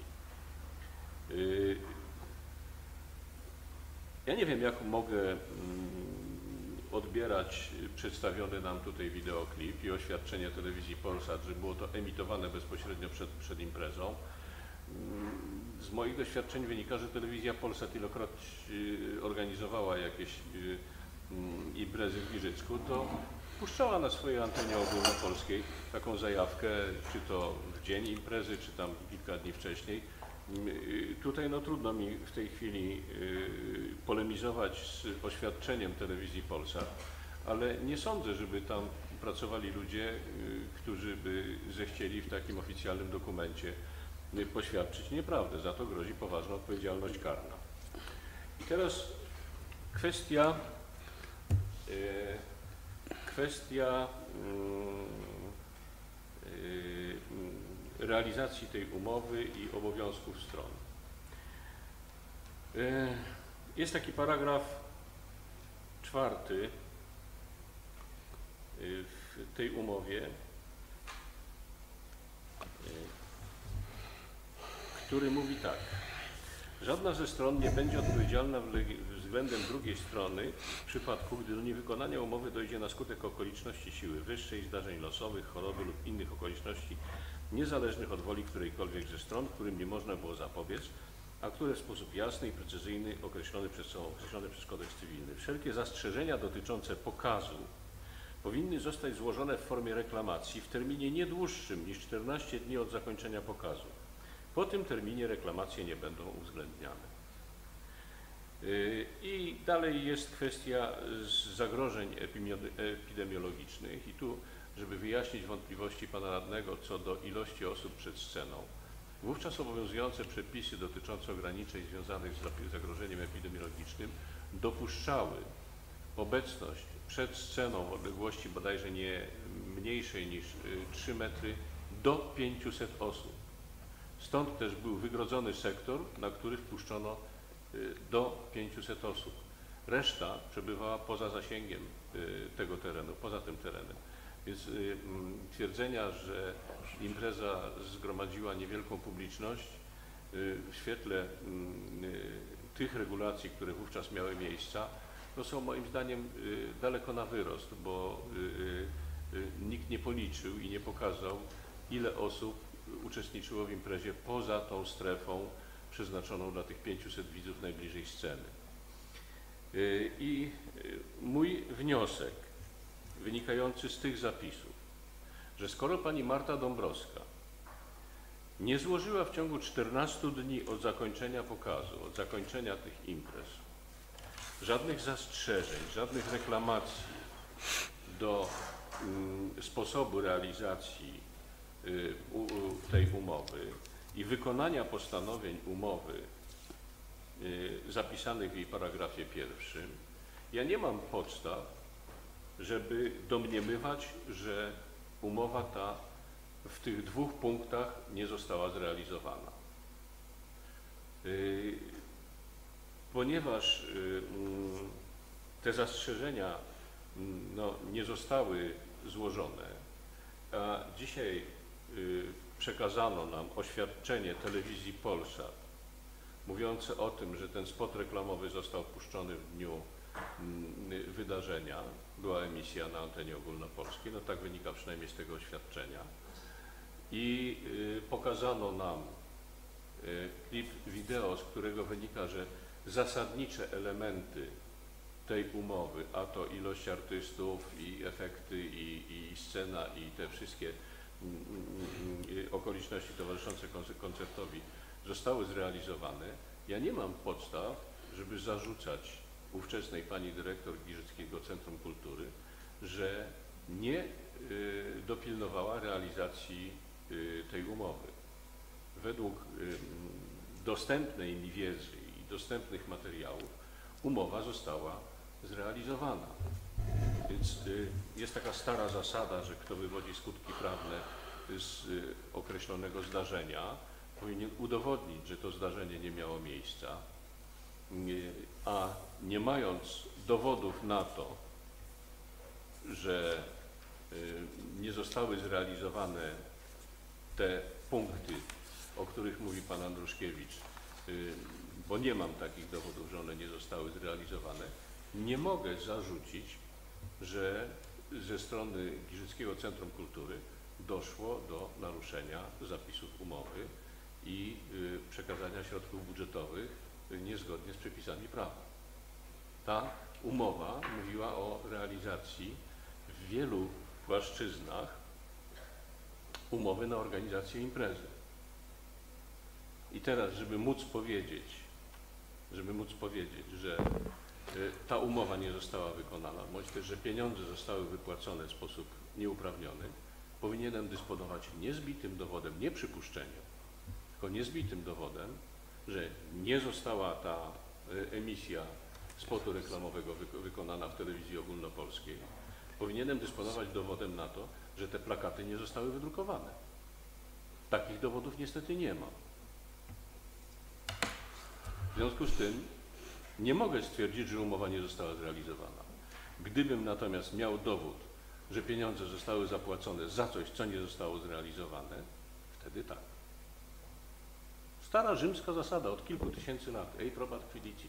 Ja nie wiem, jak mogę odbierać przedstawiony nam tutaj wideoklip i oświadczenie telewizji Polsat, że było to emitowane bezpośrednio przed imprezą. Z moich doświadczeń wynika, że telewizja Polsat ilekroć organizowała jakieś imprezy w Giżycku, to puszczała na swojej antenie ogólnopolskiej taką zajawkę, czy to w dzień imprezy, czy tam kilka dni wcześniej. Tutaj no, trudno mi w tej chwili polemizować z oświadczeniem telewizji Polsat, ale nie sądzę, żeby tam pracowali ludzie, którzy by zechcieli w takim oficjalnym dokumencie poświadczyć nieprawdę. Za to grozi poważna odpowiedzialność karna. I teraz kwestia realizacji tej umowy i obowiązków stron. Jest taki paragraf 4 w tej umowie, który mówi tak. Żadna ze stron nie będzie odpowiedzialna względem drugiej strony w przypadku, gdy do niewykonania umowy dojdzie na skutek okoliczności siły wyższej, zdarzeń losowych, choroby lub innych okoliczności niezależnych od woli którejkolwiek ze stron, którym nie można było zapobiec, a które w sposób jasny i precyzyjny określony przez kodeks cywilny. Wszelkie zastrzeżenia dotyczące pokazu powinny zostać złożone w formie reklamacji w terminie nie dłuższym niż 14 dni od zakończenia pokazu. Po tym terminie reklamacje nie będą uwzględniane. I dalej jest kwestia zagrożeń epidemiologicznych i tu, żeby wyjaśnić wątpliwości pana radnego co do ilości osób przed sceną. Wówczas obowiązujące przepisy dotyczące ograniczeń związanych z zagrożeniem epidemiologicznym dopuszczały obecność przed sceną w odległości bodajże nie mniejszej niż 3 metry do 500 osób. Stąd też był wygrodzony sektor, na który wpuszczono do 500 osób. Reszta przebywała poza zasięgiem tego terenu, poza tym terenem. Więc twierdzenia, że impreza zgromadziła niewielką publiczność w świetle tych regulacji, które wówczas miały miejsca, to są moim zdaniem daleko na wyrost, bo nikt nie policzył i nie pokazał, ile osób uczestniczyło w imprezie poza tą strefą przeznaczoną dla tych 500 widzów najbliżej sceny. I mój wniosek wynikający z tych zapisów, że skoro pani Marta Dąbrowska nie złożyła w ciągu 14 dni od zakończenia pokazu, od zakończenia tych imprez, żadnych zastrzeżeń, żadnych reklamacji do sposobu realizacji tej umowy i wykonania postanowień umowy zapisanych w jej paragrafie 1, ja nie mam podstaw, żeby domniemywać, że umowa ta w tych 2 punktach nie została zrealizowana. ponieważ te zastrzeżenia nie zostały złożone, a dzisiaj przekazano nam oświadczenie telewizji Polsat mówiące o tym, że ten spot reklamowy został puszczony w dniu wydarzenia, była emisja na antenie ogólnopolskiej, no tak wynika przynajmniej z tego oświadczenia, i pokazano nam klip wideo, z którego wynika, że zasadnicze elementy tej umowy, a to ilość artystów i efekty i scena i te wszystkie okoliczności towarzyszące koncertowi zostały zrealizowane. Ja nie mam podstaw, żeby zarzucać ówczesnej pani dyrektor Giżyckiego Centrum Kultury, że nie dopilnowała realizacji tej umowy. Według dostępnej mi wiedzy i dostępnych materiałów umowa została zrealizowana. Więc jest taka stara zasada, że kto wywodzi skutki prawne z określonego zdarzenia, powinien udowodnić, że to zdarzenie nie miało miejsca, a nie mając dowodów na to, że nie zostały zrealizowane te punkty, o których mówi pan Andruszkiewicz, bo nie mam takich dowodów, że one nie zostały zrealizowane, nie mogę zarzucić, że ze strony Giżyckiego Centrum Kultury doszło do naruszenia zapisów umowy i przekazania środków budżetowych niezgodnie z przepisami prawa. Ta umowa mówiła o realizacji w wielu płaszczyznach umowy na organizację imprezy. I teraz, żeby móc powiedzieć, że ta umowa nie została wykonana, bądź też, że pieniądze zostały wypłacone w sposób nieuprawniony, powinienem dysponować niezbitym dowodem, nie przypuszczeniem, tylko niezbitym dowodem, że nie została ta emisja spotu reklamowego wykonana w telewizji ogólnopolskiej. Powinienem dysponować dowodem na to, że te plakaty nie zostały wydrukowane. Takich dowodów niestety nie ma. W związku z tym nie mogę stwierdzić, że umowa nie została zrealizowana. Gdybym natomiast miał dowód, że pieniądze zostały zapłacone za coś, co nie zostało zrealizowane, wtedy tak. Stara rzymska zasada od kilku tysięcy lat. Ei probat fidici.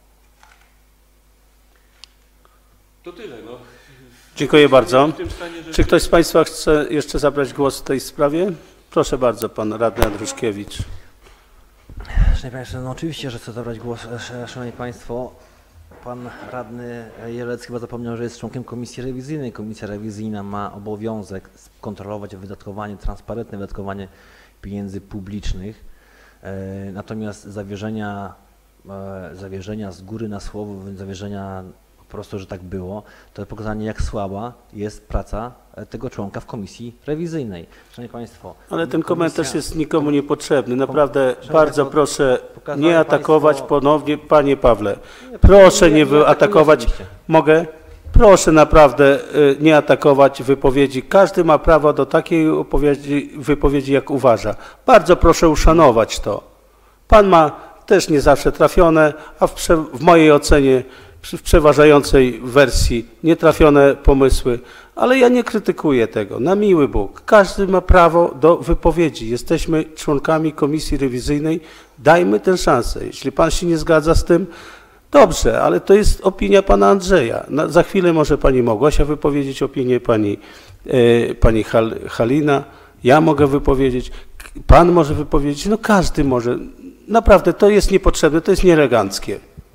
To tyle. No. Dziękuję bardzo. Czy ktoś z Państwa chce jeszcze zabrać głos w tej sprawie? Proszę bardzo, pan radny Andruszkiewicz. Szanowni Państwo, no oczywiście, że chcę zabrać głos. Szanowni Państwo, pan radny Jelec chyba zapomniał, że jest członkiem komisji rewizyjnej. Komisja rewizyjna ma obowiązek kontrolować wydatkowanie, transparentne wydatkowanie pieniędzy publicznych. Natomiast zawierzenia z góry na słowo, zawierzenia po prostu, że tak było, to pokazanie, jak słaba jest praca tego członka w komisji rewizyjnej. Szanowni Państwo. Ale ten komentarz jest nikomu niepotrzebny. Naprawdę bardzo proszę nie atakować ponownie, panie Pawle. Proszę nie atakować. Mogę? Proszę naprawdę nie atakować wypowiedzi. Każdy ma prawo do takiej wypowiedzi, jak uważa. Bardzo proszę uszanować to. Pan ma też nie zawsze trafione, a w mojej ocenie w przeważającej wersji nietrafione pomysły, ale ja nie krytykuję tego. Na miły Bóg. Każdy ma prawo do wypowiedzi. Jesteśmy członkami komisji rewizyjnej. Dajmy tę szansę. Jeśli pan się nie zgadza z tym, dobrze, ale to jest opinia pana Andrzeja. Za chwilę może pani Małgosia wypowiedzieć opinię, pani Halina, ja mogę wypowiedzieć, pan może wypowiedzieć, no każdy może. Naprawdę to jest niepotrzebne, to jest nieeleganckie.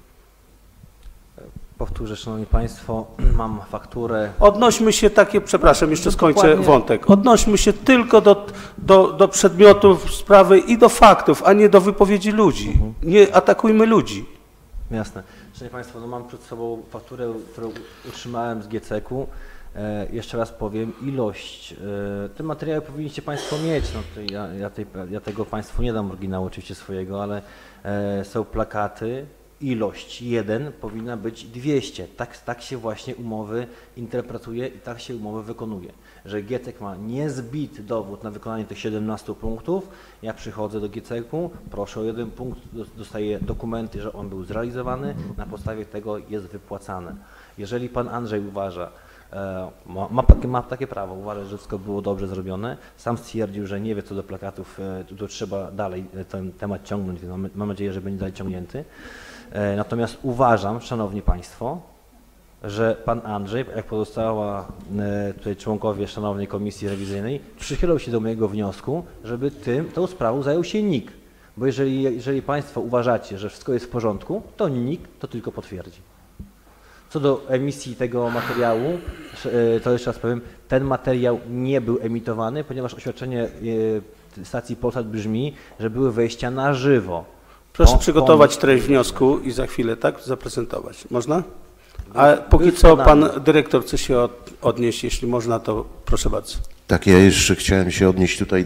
Powtórzę, Szanowni Państwo, mam fakturę. Odnośmy się przepraszam, jeszcze skończę wątek. Odnośmy się tylko do przedmiotów sprawy i do faktów, a nie do wypowiedzi ludzi. Nie atakujmy ludzi. Jasne. Szanowni Państwo, no mam przed sobą fakturę, którą utrzymałem z GCK-u. Jeszcze raz powiem, ilość, te materiały powinniście Państwo mieć, no to ja tego Państwu nie dam oryginału oczywiście swojego, ale są plakaty, ilość 1 powinna być 200. Tak się właśnie umowy interpretuje i tak się umowy wykonuje. Że GIECEK ma niezbity dowód na wykonanie tych 17 punktów, ja przychodzę do GIECEK-u, proszę o 1 punkt, dostaję dokumenty, że on był zrealizowany, na podstawie tego jest wypłacane. Jeżeli pan Andrzej uważa, ma takie prawo, uważa, że wszystko było dobrze zrobione, sam stwierdził, że nie wie co do plakatów, to trzeba dalej ten temat ciągnąć, więc mam nadzieję, że będzie dalej ciągnięty. Natomiast uważam, szanowni państwo, że pan Andrzej, jak pozostała tutaj członkowie szanownej komisji rewizyjnej, przychylał się do mojego wniosku, żeby tą sprawą zajął się NIK. Bo jeżeli państwo uważacie, że wszystko jest w porządku, to NIK to tylko potwierdzi. Co do emisji tego materiału, to jeszcze raz powiem, ten materiał nie był emitowany, ponieważ oświadczenie stacji Polsat brzmi, że były wejścia na żywo. Proszę przygotować treść wniosku i za chwilę tak zaprezentować. Można? A póki co pan dyrektor chce się odnieść, jeśli można, to proszę bardzo. Tak, ja jeszcze chciałem się odnieść tutaj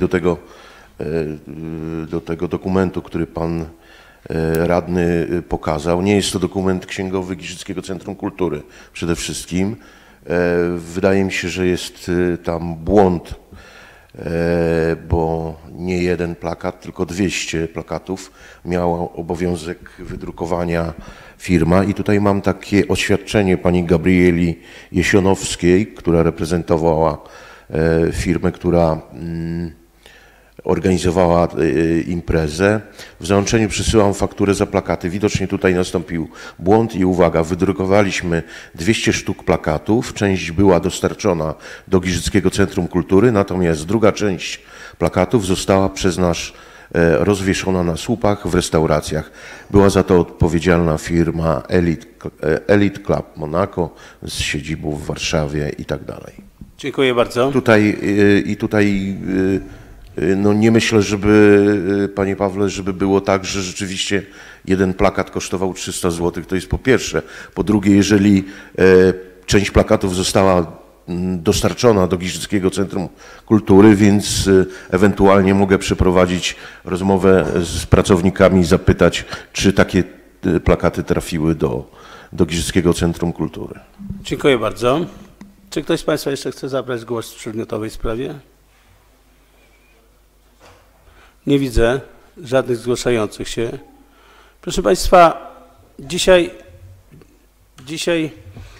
do tego dokumentu, który pan radny pokazał. Nie jest to dokument księgowy Giżyckiego Centrum Kultury przede wszystkim. Wydaje mi się, że jest tam błąd, bo nie jeden plakat, tylko 200 plakatów miała obowiązek wydrukowania firma. I tutaj mam takie oświadczenie pani Gabrieli Jesionowskiej, która reprezentowała firmę, która organizowała imprezę. W załączeniu przysyłam fakturę za plakaty. Widocznie tutaj nastąpił błąd i uwaga, wydrukowaliśmy 200 sztuk plakatów. Część była dostarczona do Giżyckiego Centrum Kultury, natomiast druga część plakatów została przez nas rozwieszona na słupach w restauracjach. Była za to odpowiedzialna firma Elite Club Monaco z siedzibą w Warszawie i tak dalej. Dziękuję bardzo. Tutaj no nie myślę, panie Pawle, żeby było tak, że rzeczywiście jeden plakat kosztował 300 zł, to jest po pierwsze. Po drugie, jeżeli część plakatów została dostarczona do Giżyckiego Centrum Kultury, więc ewentualnie mogę przeprowadzić rozmowę z pracownikami i zapytać, czy takie plakaty trafiły do Giżyckiego Centrum Kultury. Dziękuję bardzo. Czy ktoś z państwa jeszcze chce zabrać głos w przedmiotowej sprawie? Nie widzę żadnych zgłaszających się. Proszę państwa, dzisiaj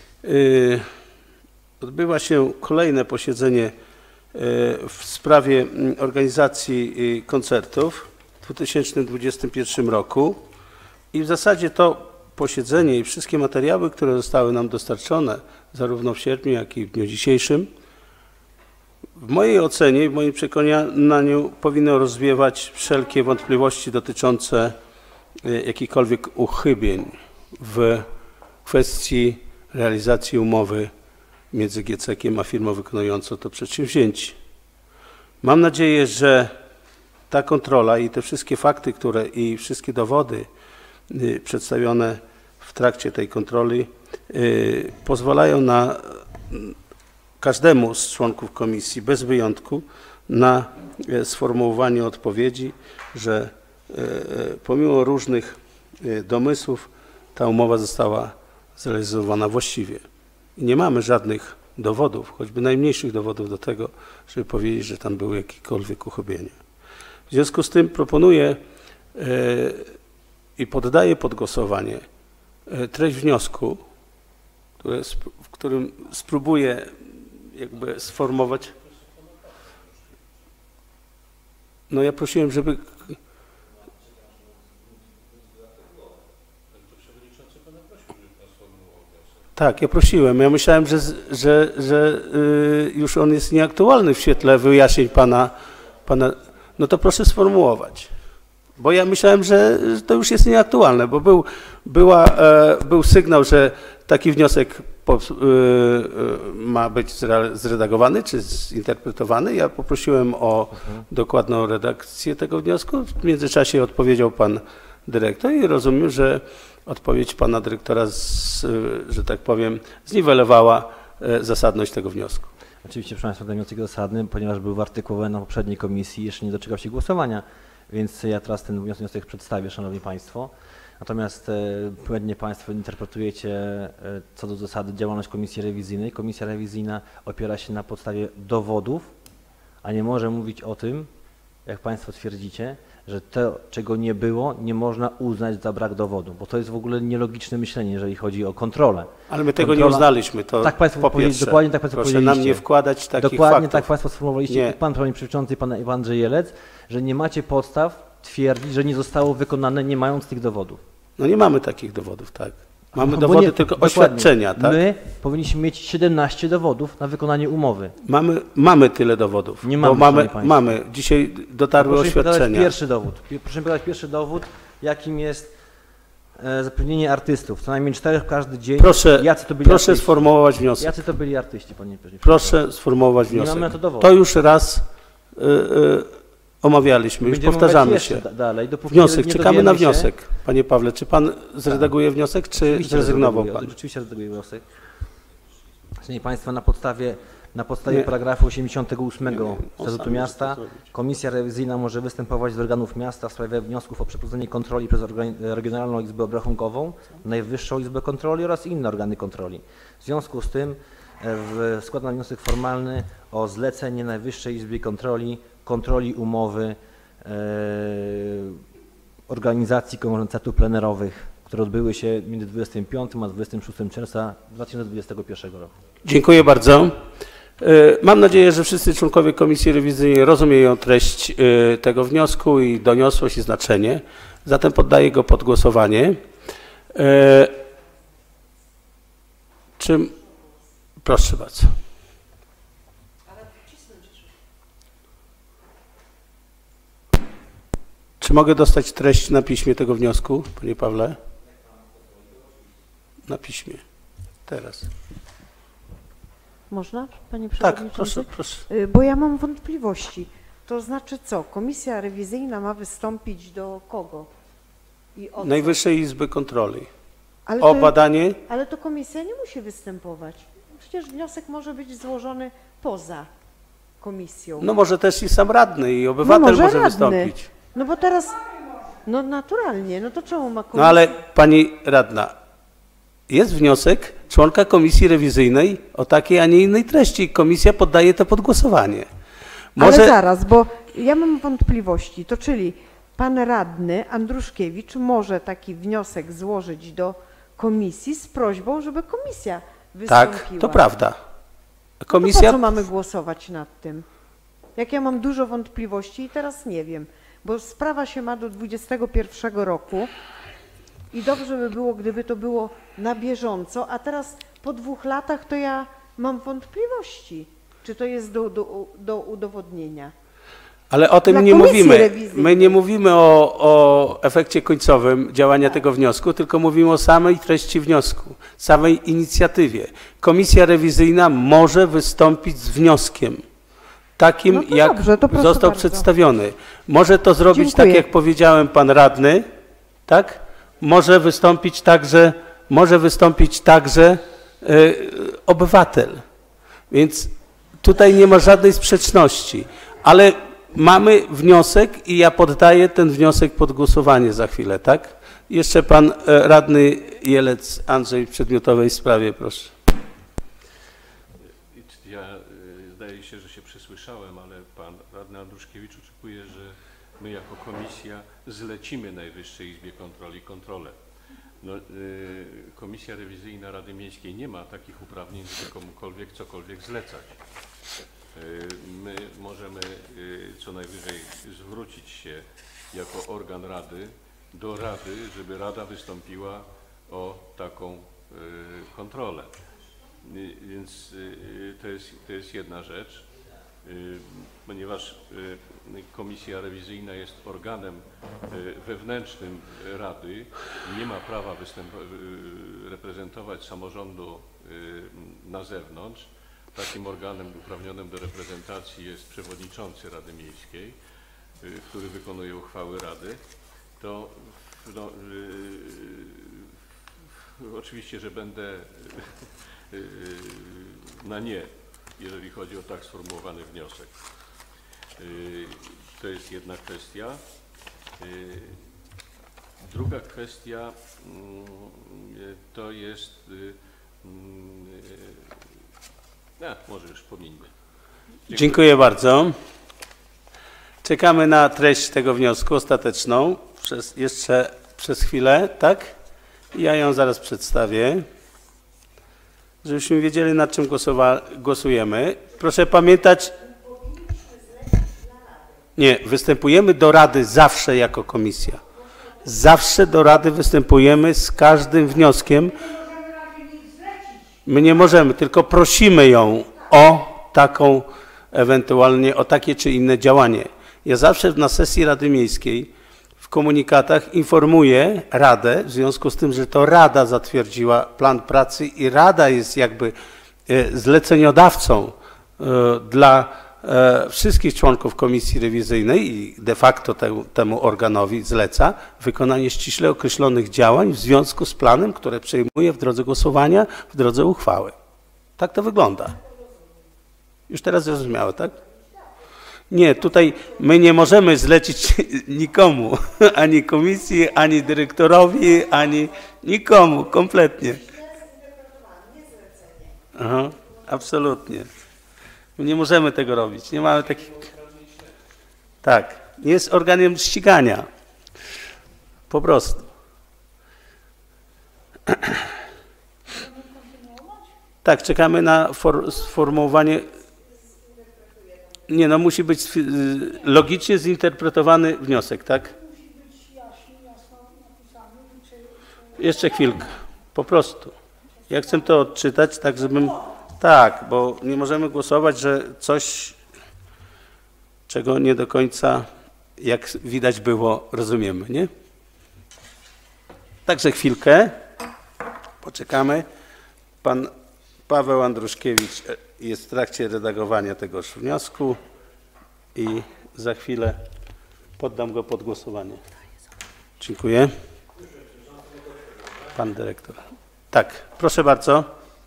odbywa się kolejne posiedzenie w sprawie organizacji koncertów w 2021 roku i w zasadzie to posiedzenie i wszystkie materiały, które zostały nam dostarczone zarówno w sierpniu, jak i w dniu dzisiejszym, w mojej ocenie i w moim przekonaniu powinno rozwiewać wszelkie wątpliwości dotyczące jakichkolwiek uchybień w kwestii realizacji umowy między GIECEK-iem a firmą wykonującą to przedsięwzięcie. Mam nadzieję, że ta kontrola i te wszystkie fakty, i wszystkie dowody przedstawione w trakcie tej kontroli pozwalają na każdemu z członków komisji, bez wyjątku, na sformułowanie odpowiedzi, że pomimo różnych domysłów ta umowa została zrealizowana właściwie. I nie mamy żadnych dowodów, choćby najmniejszych dowodów do tego, żeby powiedzieć, że tam były jakiekolwiek uchybienia. W związku z tym proponuję i poddaję pod głosowanie treść wniosku, w którym spróbuję jakby sformułować. No ja prosiłem, żeby... Tak, ja prosiłem. Ja myślałem, że już on jest nieaktualny w świetle wyjaśnień pana. No to proszę sformułować. Bo ja myślałem, że to już jest nieaktualne, bo był sygnał, że taki wniosek ma być zredagowany czy zinterpretowany. Ja poprosiłem o dokładną redakcję tego wniosku. W międzyczasie odpowiedział pan dyrektor i rozumiem, że odpowiedź pana dyrektora, że tak powiem, zniwelowała zasadność tego wniosku. Oczywiście, proszę państwa, ten wniosek jest zasadny, ponieważ był wyartykułowany na poprzedniej komisji, jeszcze nie doczekał się głosowania, więc ja teraz ten wniosek przedstawię, szanowni państwo. Natomiast błędnie Państwo interpretujecie co do zasady działalność Komisji Rewizyjnej. Komisja Rewizyjna opiera się na podstawie dowodów, a nie może mówić o tym, jak Państwo twierdzicie, że to, czego nie było, nie można uznać za brak dowodu, bo to jest w ogóle nielogiczne myślenie, jeżeli chodzi o kontrolę. Ale my tego nie uznaliśmy, to tak Państwo po pierwsze. Dokładnie tak Państwo Proszę powiedzieliście. nam nie wkładać takich Dokładnie faktów. tak Państwo sformułowaliście, Nie. i Pan Panie Przewodniczący i Pan Andrzej Jelec, że nie macie podstaw twierdzić, że nie zostało wykonane, nie mając tych dowodów. No nie mamy takich dowodów, tak. Mamy Bo dowody nie- tylko dokładnie. oświadczenia, tak? My powinniśmy mieć 17 dowodów na wykonanie umowy. Mamy tyle dowodów. Nie bo mamy, szanowni mamy. Dzisiaj dotarły Proszę mi podać oświadczenia. pierwszy dowód. Proszę mi podać pierwszy dowód, jakim jest zapewnienie artystów. Co najmniej 4 każdy dzień. Jacy to byli Proszę artyści? sformułować wniosek. Jacy to byli artyści, panie prezydencie? Proszę sformułować Nie wniosek. mamy na to dowodu. To już raz omawialiśmy, już Będziemy powtarzamy omawiać się. jeszcze dalej, dopóki Wniosek, nie czekamy na dowiemy się. wniosek. Panie Pawle, czy pan zredaguje wniosek, czy Oczywiście zrezygnował rezygnuję, pan? Oczywiście rezygnuję wniosek. Szanowni Państwo, na podstawie Nie. paragrafu 88 on Statutu sam Miasta może to zrobić. Komisja Rewizyjna może występować do organów miasta w sprawie wniosków o przeprowadzenie kontroli przez Regionalną Izbę Obrachunkową, Najwyższą Izbę Kontroli oraz inne organy kontroli. W związku z tym składam wniosek formalny o zlecenie Najwyższej Izbie kontroli umowy organizacji koncertów plenerowych, które odbyły się między 25 a 26 czerwca 2021 roku. Dziękuję bardzo. Mam nadzieję, że wszyscy członkowie Komisji Rewizyjnej rozumieją treść tego wniosku i doniosłość i znaczenie. Zatem poddaję go pod głosowanie. Proszę bardzo. Czy mogę dostać treść na piśmie tego wniosku, panie Pawle? Na piśmie. Teraz. Można, panie Tak, przewodniczący? proszę, proszę. Bo ja mam wątpliwości. To znaczy co? Komisja rewizyjna ma wystąpić do kogo? I o co? Najwyższej Izby Kontroli. Ale O to, badanie. ale to komisja nie musi występować. Przecież wniosek może być złożony poza komisją. No może też i sam radny i obywatel może może radny. wystąpić. No bo teraz, no naturalnie, no to czemu ma komisja? No ale pani radna, jest wniosek członka Komisji Rewizyjnej o takiej, a nie innej treści. Komisja poddaje to pod głosowanie. Ale zaraz, bo ja mam wątpliwości. To czyli pan radny Andruszkiewicz może taki wniosek złożyć do komisji z prośbą, żeby komisja wystąpiła. Tak, to prawda. To Komisja. po co mamy głosować nad tym? Jak ja mam dużo wątpliwości i teraz nie wiem, bo sprawa się ma do 2021 roku i dobrze by było, gdyby to było na bieżąco, a teraz po 2 latach to ja mam wątpliwości, czy to jest do udowodnienia. Ale o tym Dla nie Komisji mówimy. Rewizyjnej. My nie mówimy o efekcie końcowym działania tego wniosku, tylko mówimy o samej treści wniosku, samej inicjatywie. Komisja Rewizyjna może wystąpić z wnioskiem takim, No to jak dobrze, to proszę został bardzo. przedstawiony. Może to zrobić, Dziękuję. tak jak powiedziałem, pan radny, tak? Może wystąpić także obywatel. Więc tutaj nie ma żadnej sprzeczności, ale mamy wniosek i ja poddaję ten wniosek pod głosowanie za chwilę, tak? Jeszcze pan radny Jelec Andrzej w przedmiotowej sprawie, proszę. Ja zdaje się, że się przesłyszałem, ale pan radny Andruszkiewicz oczekuje, że my jako komisja zlecimy Najwyższej Izbie Kontroli kontrolę. No, Komisja Rewizyjna Rady Miejskiej nie ma takich uprawnień, żeby komukolwiek cokolwiek zlecać. My możemy co najwyżej zwrócić się jako organ Rady do Rady, żeby Rada wystąpiła o taką kontrolę. Więc to jest jedna rzecz, ponieważ Komisja Rewizyjna jest organem wewnętrznym Rady, nie ma prawa reprezentować samorządu na zewnątrz. Takim organem uprawnionym do reprezentacji jest przewodniczący Rady Miejskiej, który wykonuje uchwały Rady. To no, oczywiście, że będę na nie, jeżeli chodzi o tak sformułowany wniosek. To jest jedna kwestia. Druga kwestia to jest, może już pomijmy. Dziękuję bardzo. Czekamy na treść tego wniosku ostateczną jeszcze przez chwilę, tak? Ja ją zaraz przedstawię, żebyśmy wiedzieli, nad czym głosujemy. Proszę pamiętać, nie, występujemy do Rady zawsze jako komisja. Zawsze do Rady występujemy z każdym wnioskiem. My nie możemy, tylko prosimy ją o taką, ewentualnie o takie czy inne działanie. Ja zawsze na sesji Rady Miejskiej w komunikatach informuję Radę, w związku z tym, że to Rada zatwierdziła plan pracy i Rada jest jakby zleceniodawcą dla wszystkich członków komisji rewizyjnej i de facto temu organowi zleca wykonanie ściśle określonych działań w związku z planem, które przejmuje w drodze głosowania, w drodze uchwały. Tak to wygląda. Już teraz zrozumiałe, tak? Nie, tutaj my nie możemy zlecić nikomu, ani komisji, ani dyrektorowi, ani nikomu, kompletnie. Aha, absolutnie. My nie możemy tego robić, nie mamy takich... Tak, nie jest organem ścigania, po prostu. Tak, czekamy na sformułowanie... Nie, no musi być logicznie zinterpretowany wniosek, tak? Jeszcze chwilkę, po prostu. Ja chcę to odczytać, tak żebym... Tak, bo nie możemy głosować, że coś, czego nie do końca, jak widać było, rozumiemy, nie? Także chwilkę, poczekamy. Pan Paweł Andruszkiewicz jest w trakcie redagowania tegoż wniosku i za chwilę poddam go pod głosowanie. Dziękuję. Pan dyrektor. Tak, proszę bardzo.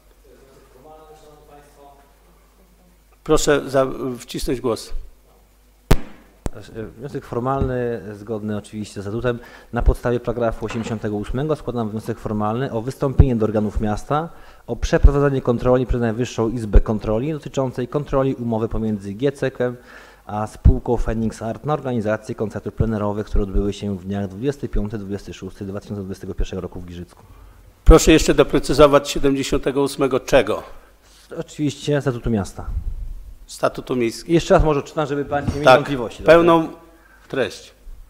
Proszę wcisnąć głos. Wniosek formalny, zgodny oczywiście z statutem. Na podstawie paragrafu 88 składam wniosek formalny o wystąpienie do organów miasta o przeprowadzenie kontroli przez Najwyższą Izbę Kontroli dotyczącej kontroli umowy pomiędzy GCK a spółką Phoenix Art na organizację koncertów plenerowych, które odbyły się w dniach 25-26-2021 roku w Giżycku. Proszę jeszcze doprecyzować 78 czego? Oczywiście statutu miasta. Statutu miejskiego. Jeszcze raz może czytam, żeby Państwo nie mieli Tak, wątpliwości. pełną treść.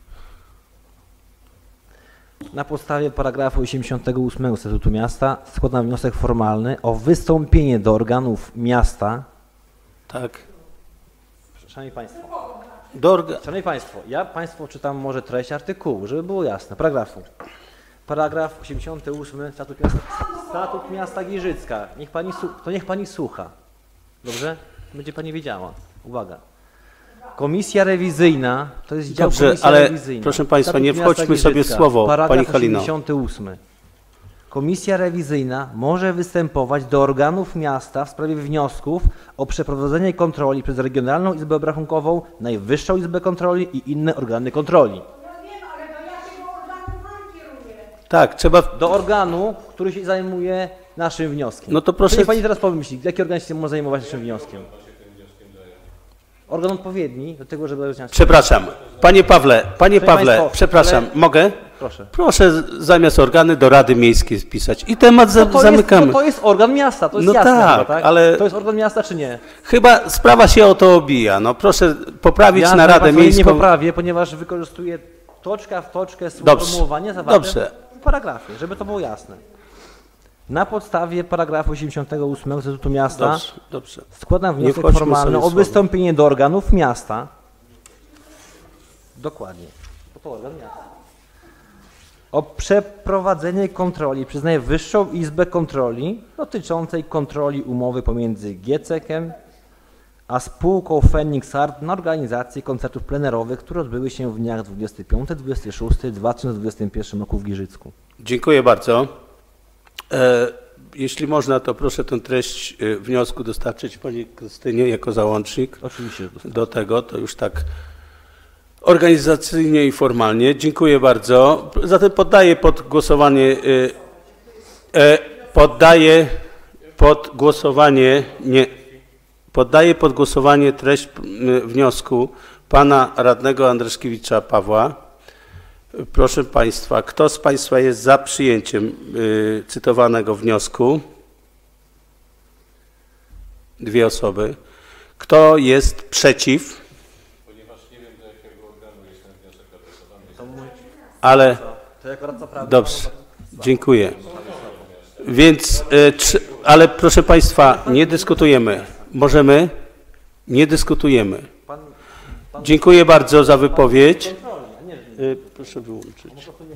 Na podstawie paragrafu 88 Statutu Miasta składam wniosek formalny o wystąpienie do organów miasta. Tak. Szanowni Państwo, Szanowni Państwo, ja Państwu czytam może treść artykułu, żeby było jasne, paragrafu. Paragraf 88 Statut Miasta Giżycka. Niech Pani słucha. Dobrze? Będzie Pani wiedziała. Uwaga. Komisja rewizyjna, to jest dział komisja rewizyjna. Proszę Państwa, Statut nie wchodźmy Miasta sobie w Giżycka, słowo, Pani Halino. 88. Komisja rewizyjna może występować do organów miasta w sprawie wniosków o przeprowadzenie kontroli przez Regionalną Izbę Obrachunkową, Najwyższą Izbę Kontroli i inne organy kontroli. Tak, trzeba... Do organu, który się zajmuje naszym wnioskiem. No to proszę... Niech Pani teraz pomyśli, jaki organ się może zajmować naszym wnioskiem? Organ odpowiedni do tego, żeby... Przepraszam. Panie Pawle, przepraszam, mogę? Proszę. Proszę zamiast organy do Rady Miejskiej wpisać. I temat zamykamy. To jest organ miasta, to jest no jasne. Tak, chyba, tak? ale... To jest organ miasta, czy nie? Chyba sprawa się o to obija. No proszę poprawić na Radę Miejską. Nie poprawię, ponieważ wykorzystuję toczka w toczkę sformułowanie zawarte w paragrafie, żeby to było jasne. Na podstawie paragrafu 88 Statutu Miasta składam wniosek formalny o wystąpienie do organów miasta. Dokładnie. To organ miasta. O przeprowadzenie kontroli przez Najwyższą Izbę Kontroli dotyczącej kontroli umowy pomiędzy GCK-em a spółką Phoenix Art na organizację koncertów plenerowych, które odbyły się w dniach 25-26-2021 roku w Giżycku. Dziękuję bardzo. Jeśli można, to proszę tę treść wniosku dostarczyć Pani Krystynie jako załącznik. Oczywiście. Do tego, to już tak organizacyjnie i formalnie. Dziękuję bardzo. Zatem poddaję pod głosowanie poddaję pod głosowanie treść wniosku pana radnego Andryszkiewicza Pawła. Proszę państwa, kto z państwa jest za przyjęciem cytowanego wniosku? 2 osoby. Kto jest przeciw? Ponieważ nie wiem, do jakiego organu jest ten wniosek adresowany. Ale To jako radca prawny. dobrze, dziękuję. Więc, ale proszę państwa, nie dyskutujemy. Możemy? Nie dyskutujemy. Dziękuję bardzo za wypowiedź. Proszę wyłączyć.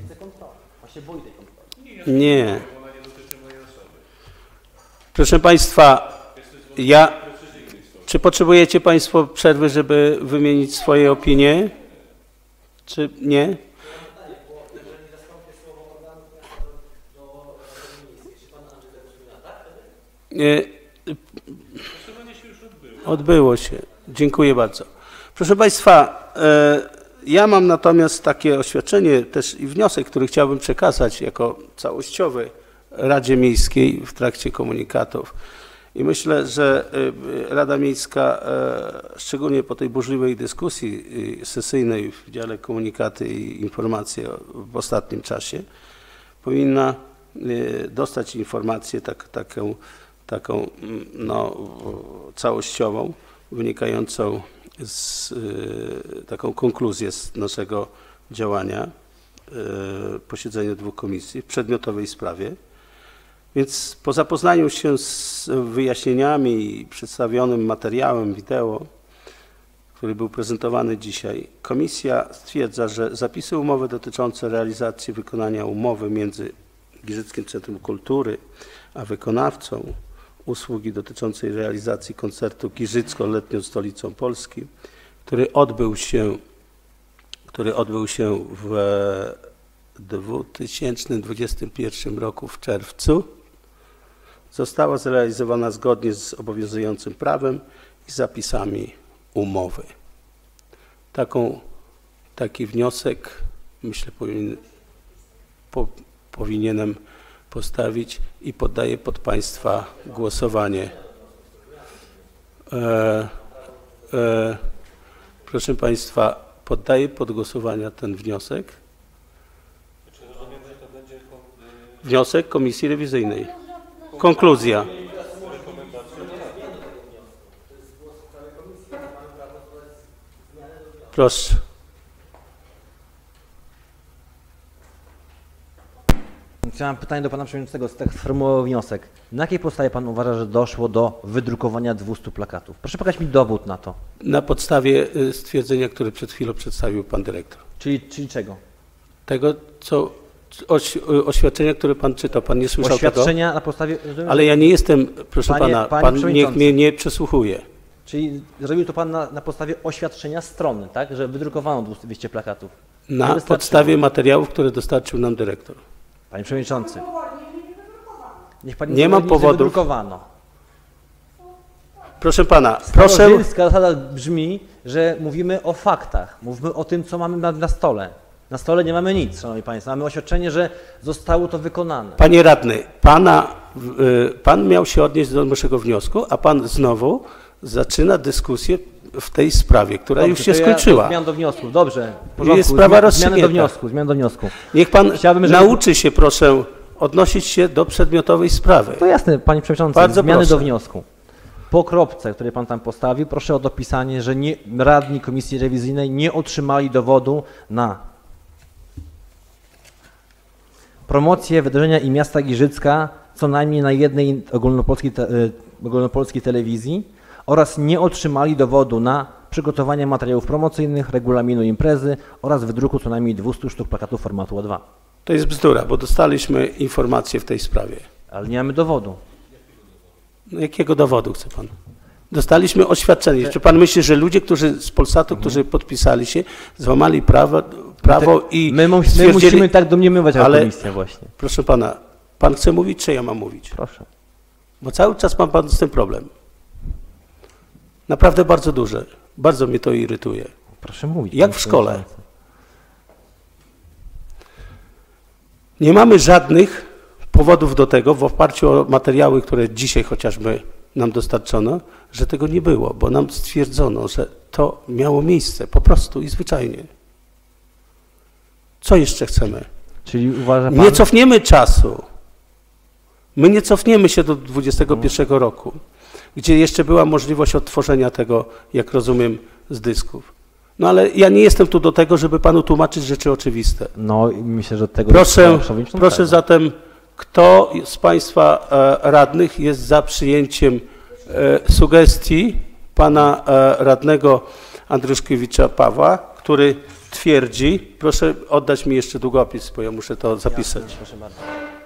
Nie. Proszę państwa, czy potrzebujecie państwo przerwy, żeby wymienić swoje opinie? Czy nie? Odbyło się. Dziękuję bardzo. Proszę państwa, ja mam natomiast takie oświadczenie też i wniosek, który chciałbym przekazać jako całościowy Radzie Miejskiej w trakcie komunikatów. I myślę, że Rada Miejska, szczególnie po tej burzliwej dyskusji sesyjnej w dziale komunikaty i informacje w ostatnim czasie, powinna dostać informację taką no, całościową, wynikającą z taką konkluzję z naszego działania, posiedzenia 2 komisji w przedmiotowej sprawie. Więc po zapoznaniu się z wyjaśnieniami i przedstawionym materiałem wideo, który był prezentowany dzisiaj, komisja stwierdza, że zapisy umowy dotyczące realizacji wykonania umowy między Giżyckim Centrum Kultury a wykonawcą usługi dotyczącej realizacji koncertu Giżycko-Letnią Stolicą Polski, który odbył się w 2021 roku w czerwcu, została zrealizowana zgodnie z obowiązującym prawem i zapisami umowy. Taki wniosek, myślę, powinienem postawić i poddaję pod państwa głosowanie. Proszę państwa, poddaję pod głosowanie ten wniosek. Wniosek Komisji Rewizyjnej. Konkluzja. Proszę. Chciałem pytanie do pana przewodniczącego, tak sformułował wniosek. Na jakiej podstawie pan uważa, że doszło do wydrukowania 200 plakatów? Proszę pokazać mi dowód na to. Na podstawie stwierdzenia, które przed chwilą przedstawił pan dyrektor. Czyli czego? Tego, co oświadczenia, które pan czytał. Pan nie słyszał Oświadczenia tego? na podstawie... Ale ja nie jestem, proszę pana, pan niech mnie nie przesłuchuje. Czyli zrobił to pan na podstawie oświadczenia strony, tak? Że wydrukowano 200 plakatów. Na podstawie materiałów, które dostarczył nam dyrektor. Panie przewodniczący, niech pan nie mam powodów. Wydrukowano. Proszę pana, proszę. Zasada brzmi, że mówimy o faktach, mówimy o tym, co mamy na stole. Na stole nie mamy nic, szanowni państwo. Mamy oświadczenie, że zostało to wykonane. Panie radny, pan miał się odnieść do naszego wniosku, a pan znowu zaczyna dyskusję w tej sprawie, która już się skończyła. Zmian do wniosku, dobrze. W porządku. Jest sprawa rozstrzygnięta. Zmian do wniosku. Niech pan nauczy się, proszę, odnosić się do przedmiotowej sprawy. To jasne, panie przewodniczący, bardzo zmiany proszę. Do wniosku. Po kropce, które pan tam postawił, proszę o dopisanie, że radni Komisji Rewizyjnej nie otrzymali dowodu na promocję wydarzenia i miasta Giżycka co najmniej na jednej ogólnopolskiej telewizji oraz nie otrzymali dowodu na przygotowanie materiałów promocyjnych, regulaminu imprezy oraz wydruku co najmniej 200 sztuk plakatów formatu A2. To jest bzdura, bo dostaliśmy informacje w tej sprawie. Ale nie mamy dowodu. No, jakiego dowodu chce pan? Dostaliśmy oświadczenie. Czy pan myśli, że ludzie, którzy z Polsatu, którzy podpisali się, złamali prawo i my musimy tak domniemywać, ale komisja właśnie. Proszę pana, pan chce mówić, czy ja mam mówić? Proszę. Bo cały czas mam pan z tym problem. Naprawdę bardzo duży. Bardzo mnie to irytuje. Proszę mówić. Jak panie w szkole. przewodniczący. Nie mamy żadnych powodów do tego, w oparciu o materiały, które dzisiaj chociażby nam dostarczono, że tego nie było, bo nam stwierdzono, że to miało miejsce po prostu i zwyczajnie. Co jeszcze chcemy? Czyli uważa pan... Nie cofniemy czasu. My nie cofniemy się do 2021 roku, gdzie jeszcze była możliwość odtworzenia tego, jak rozumiem, z dysków. No ale ja nie jestem tu do tego, żeby panu tłumaczyć rzeczy oczywiste. No i myślę, że od tego... Proszę zatem, kto z państwa radnych jest za przyjęciem sugestii pana radnego Andruszkiewicza Pawła, który twierdzi, proszę oddać mi jeszcze długopis, bo ja muszę to zapisać. Jasne, proszę bardzo.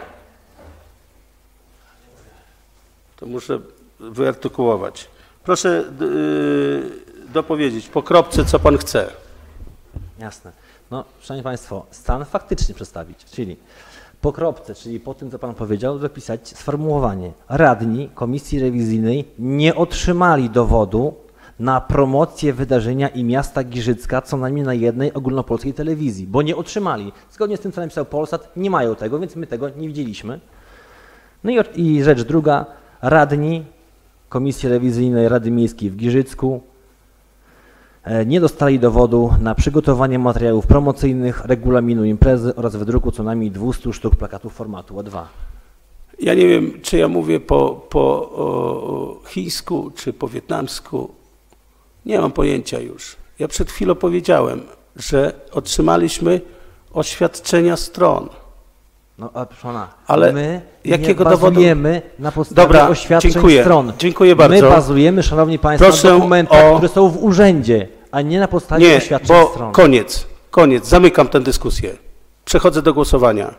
To muszę wyartykułować. Proszę dopowiedzieć po kropce, co pan chce. Jasne. No, szanowni państwo, stan faktyczny przedstawić, czyli po kropce, czyli po tym, co pan powiedział, dopisać sformułowanie. Radni Komisji Rewizyjnej nie otrzymali dowodu na promocję wydarzenia i miasta Giżycka co najmniej na jednej ogólnopolskiej telewizji, bo nie otrzymali. Zgodnie z tym, co napisał Polsat, nie mają tego, więc my tego nie widzieliśmy. No i rzecz druga, radni Komisji Rewizyjnej Rady Miejskiej w Giżycku nie dostali dowodu na przygotowanie materiałów promocyjnych, regulaminu imprezy oraz wydruku co najmniej 200 sztuk plakatów formatu A2. Ja nie wiem, czy ja mówię po chińsku, czy po wietnamsku. Nie mam pojęcia już. Ja przed chwilą powiedziałem, że otrzymaliśmy oświadczenia stron. No, a proszę pana, Ale my jakiego nie bazujemy na podstawie oświadczeń stron. Dziękuję bardzo. My bazujemy, szanowni państwo, Proszę na dokumentach, które są w urzędzie, a nie na podstawie oświadczeń bo stron. koniec. Zamykam tę dyskusję. Przechodzę do głosowania.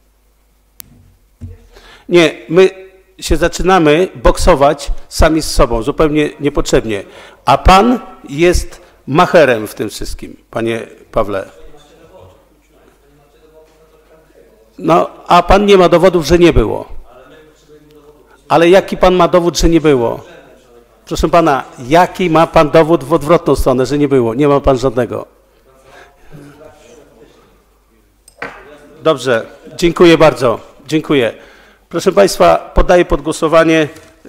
Nie, my się zaczynamy boksować sami z sobą, zupełnie niepotrzebnie. A pan jest macherem w tym wszystkim, panie Pawle. No, a pan nie ma dowodów, że nie było. Ale jaki pan ma dowód, że nie było? Proszę pana, jaki ma pan dowód w odwrotną stronę, że nie było? Nie ma pan żadnego. Dobrze, dziękuję bardzo. Dziękuję. Proszę państwa, poddaję pod głosowanie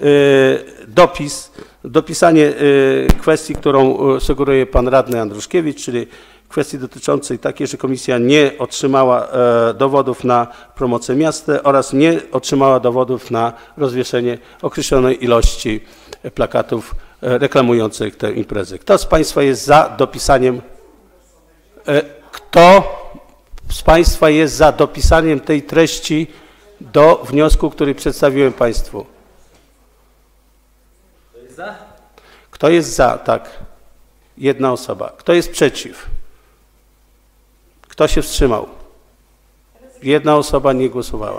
dopisanie kwestii, którą sugeruje pan radny Andruszkiewicz, czyli kwestii dotyczącej takiej, że komisja nie otrzymała dowodów na promocję miasta oraz nie otrzymała dowodów na rozwieszenie określonej ilości plakatów reklamujących tę imprezę. Kto z państwa jest za dopisaniem? Kto z państwa jest za dopisaniem tej treści do wniosku, który przedstawiłem państwu? Kto jest za? Kto jest za? Tak. Jedna osoba. Kto jest przeciw? Kto się wstrzymał? Jedna osoba nie głosowała.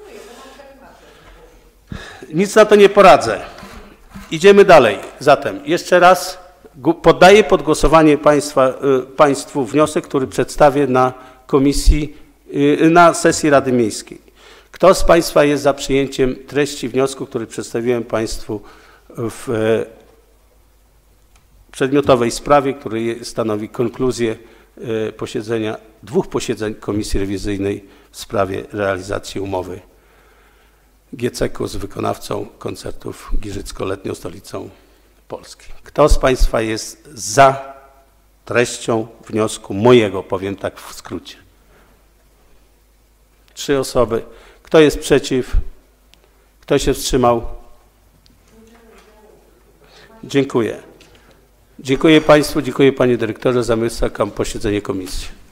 Nic na to nie poradzę. Idziemy dalej. Zatem jeszcze raz poddaję pod głosowanie państwu wniosek, który przedstawię na komisji, na sesji Rady Miejskiej. Kto z państwa jest za przyjęciem treści wniosku, który przedstawiłem państwu w przedmiotowej sprawie, który stanowi konkluzję dwóch posiedzeń Komisji Rewizyjnej w sprawie realizacji umowy GCK z wykonawcą koncertów Giżycko-Letnią Stolicą Polski. Kto z państwa jest za treścią wniosku mojego, powiem tak w skrócie? 3 osoby. Kto jest przeciw? Kto się wstrzymał? Dziękuję. Dziękuję państwu, dziękuję panie dyrektorze. Zamykam posiedzenie komisji.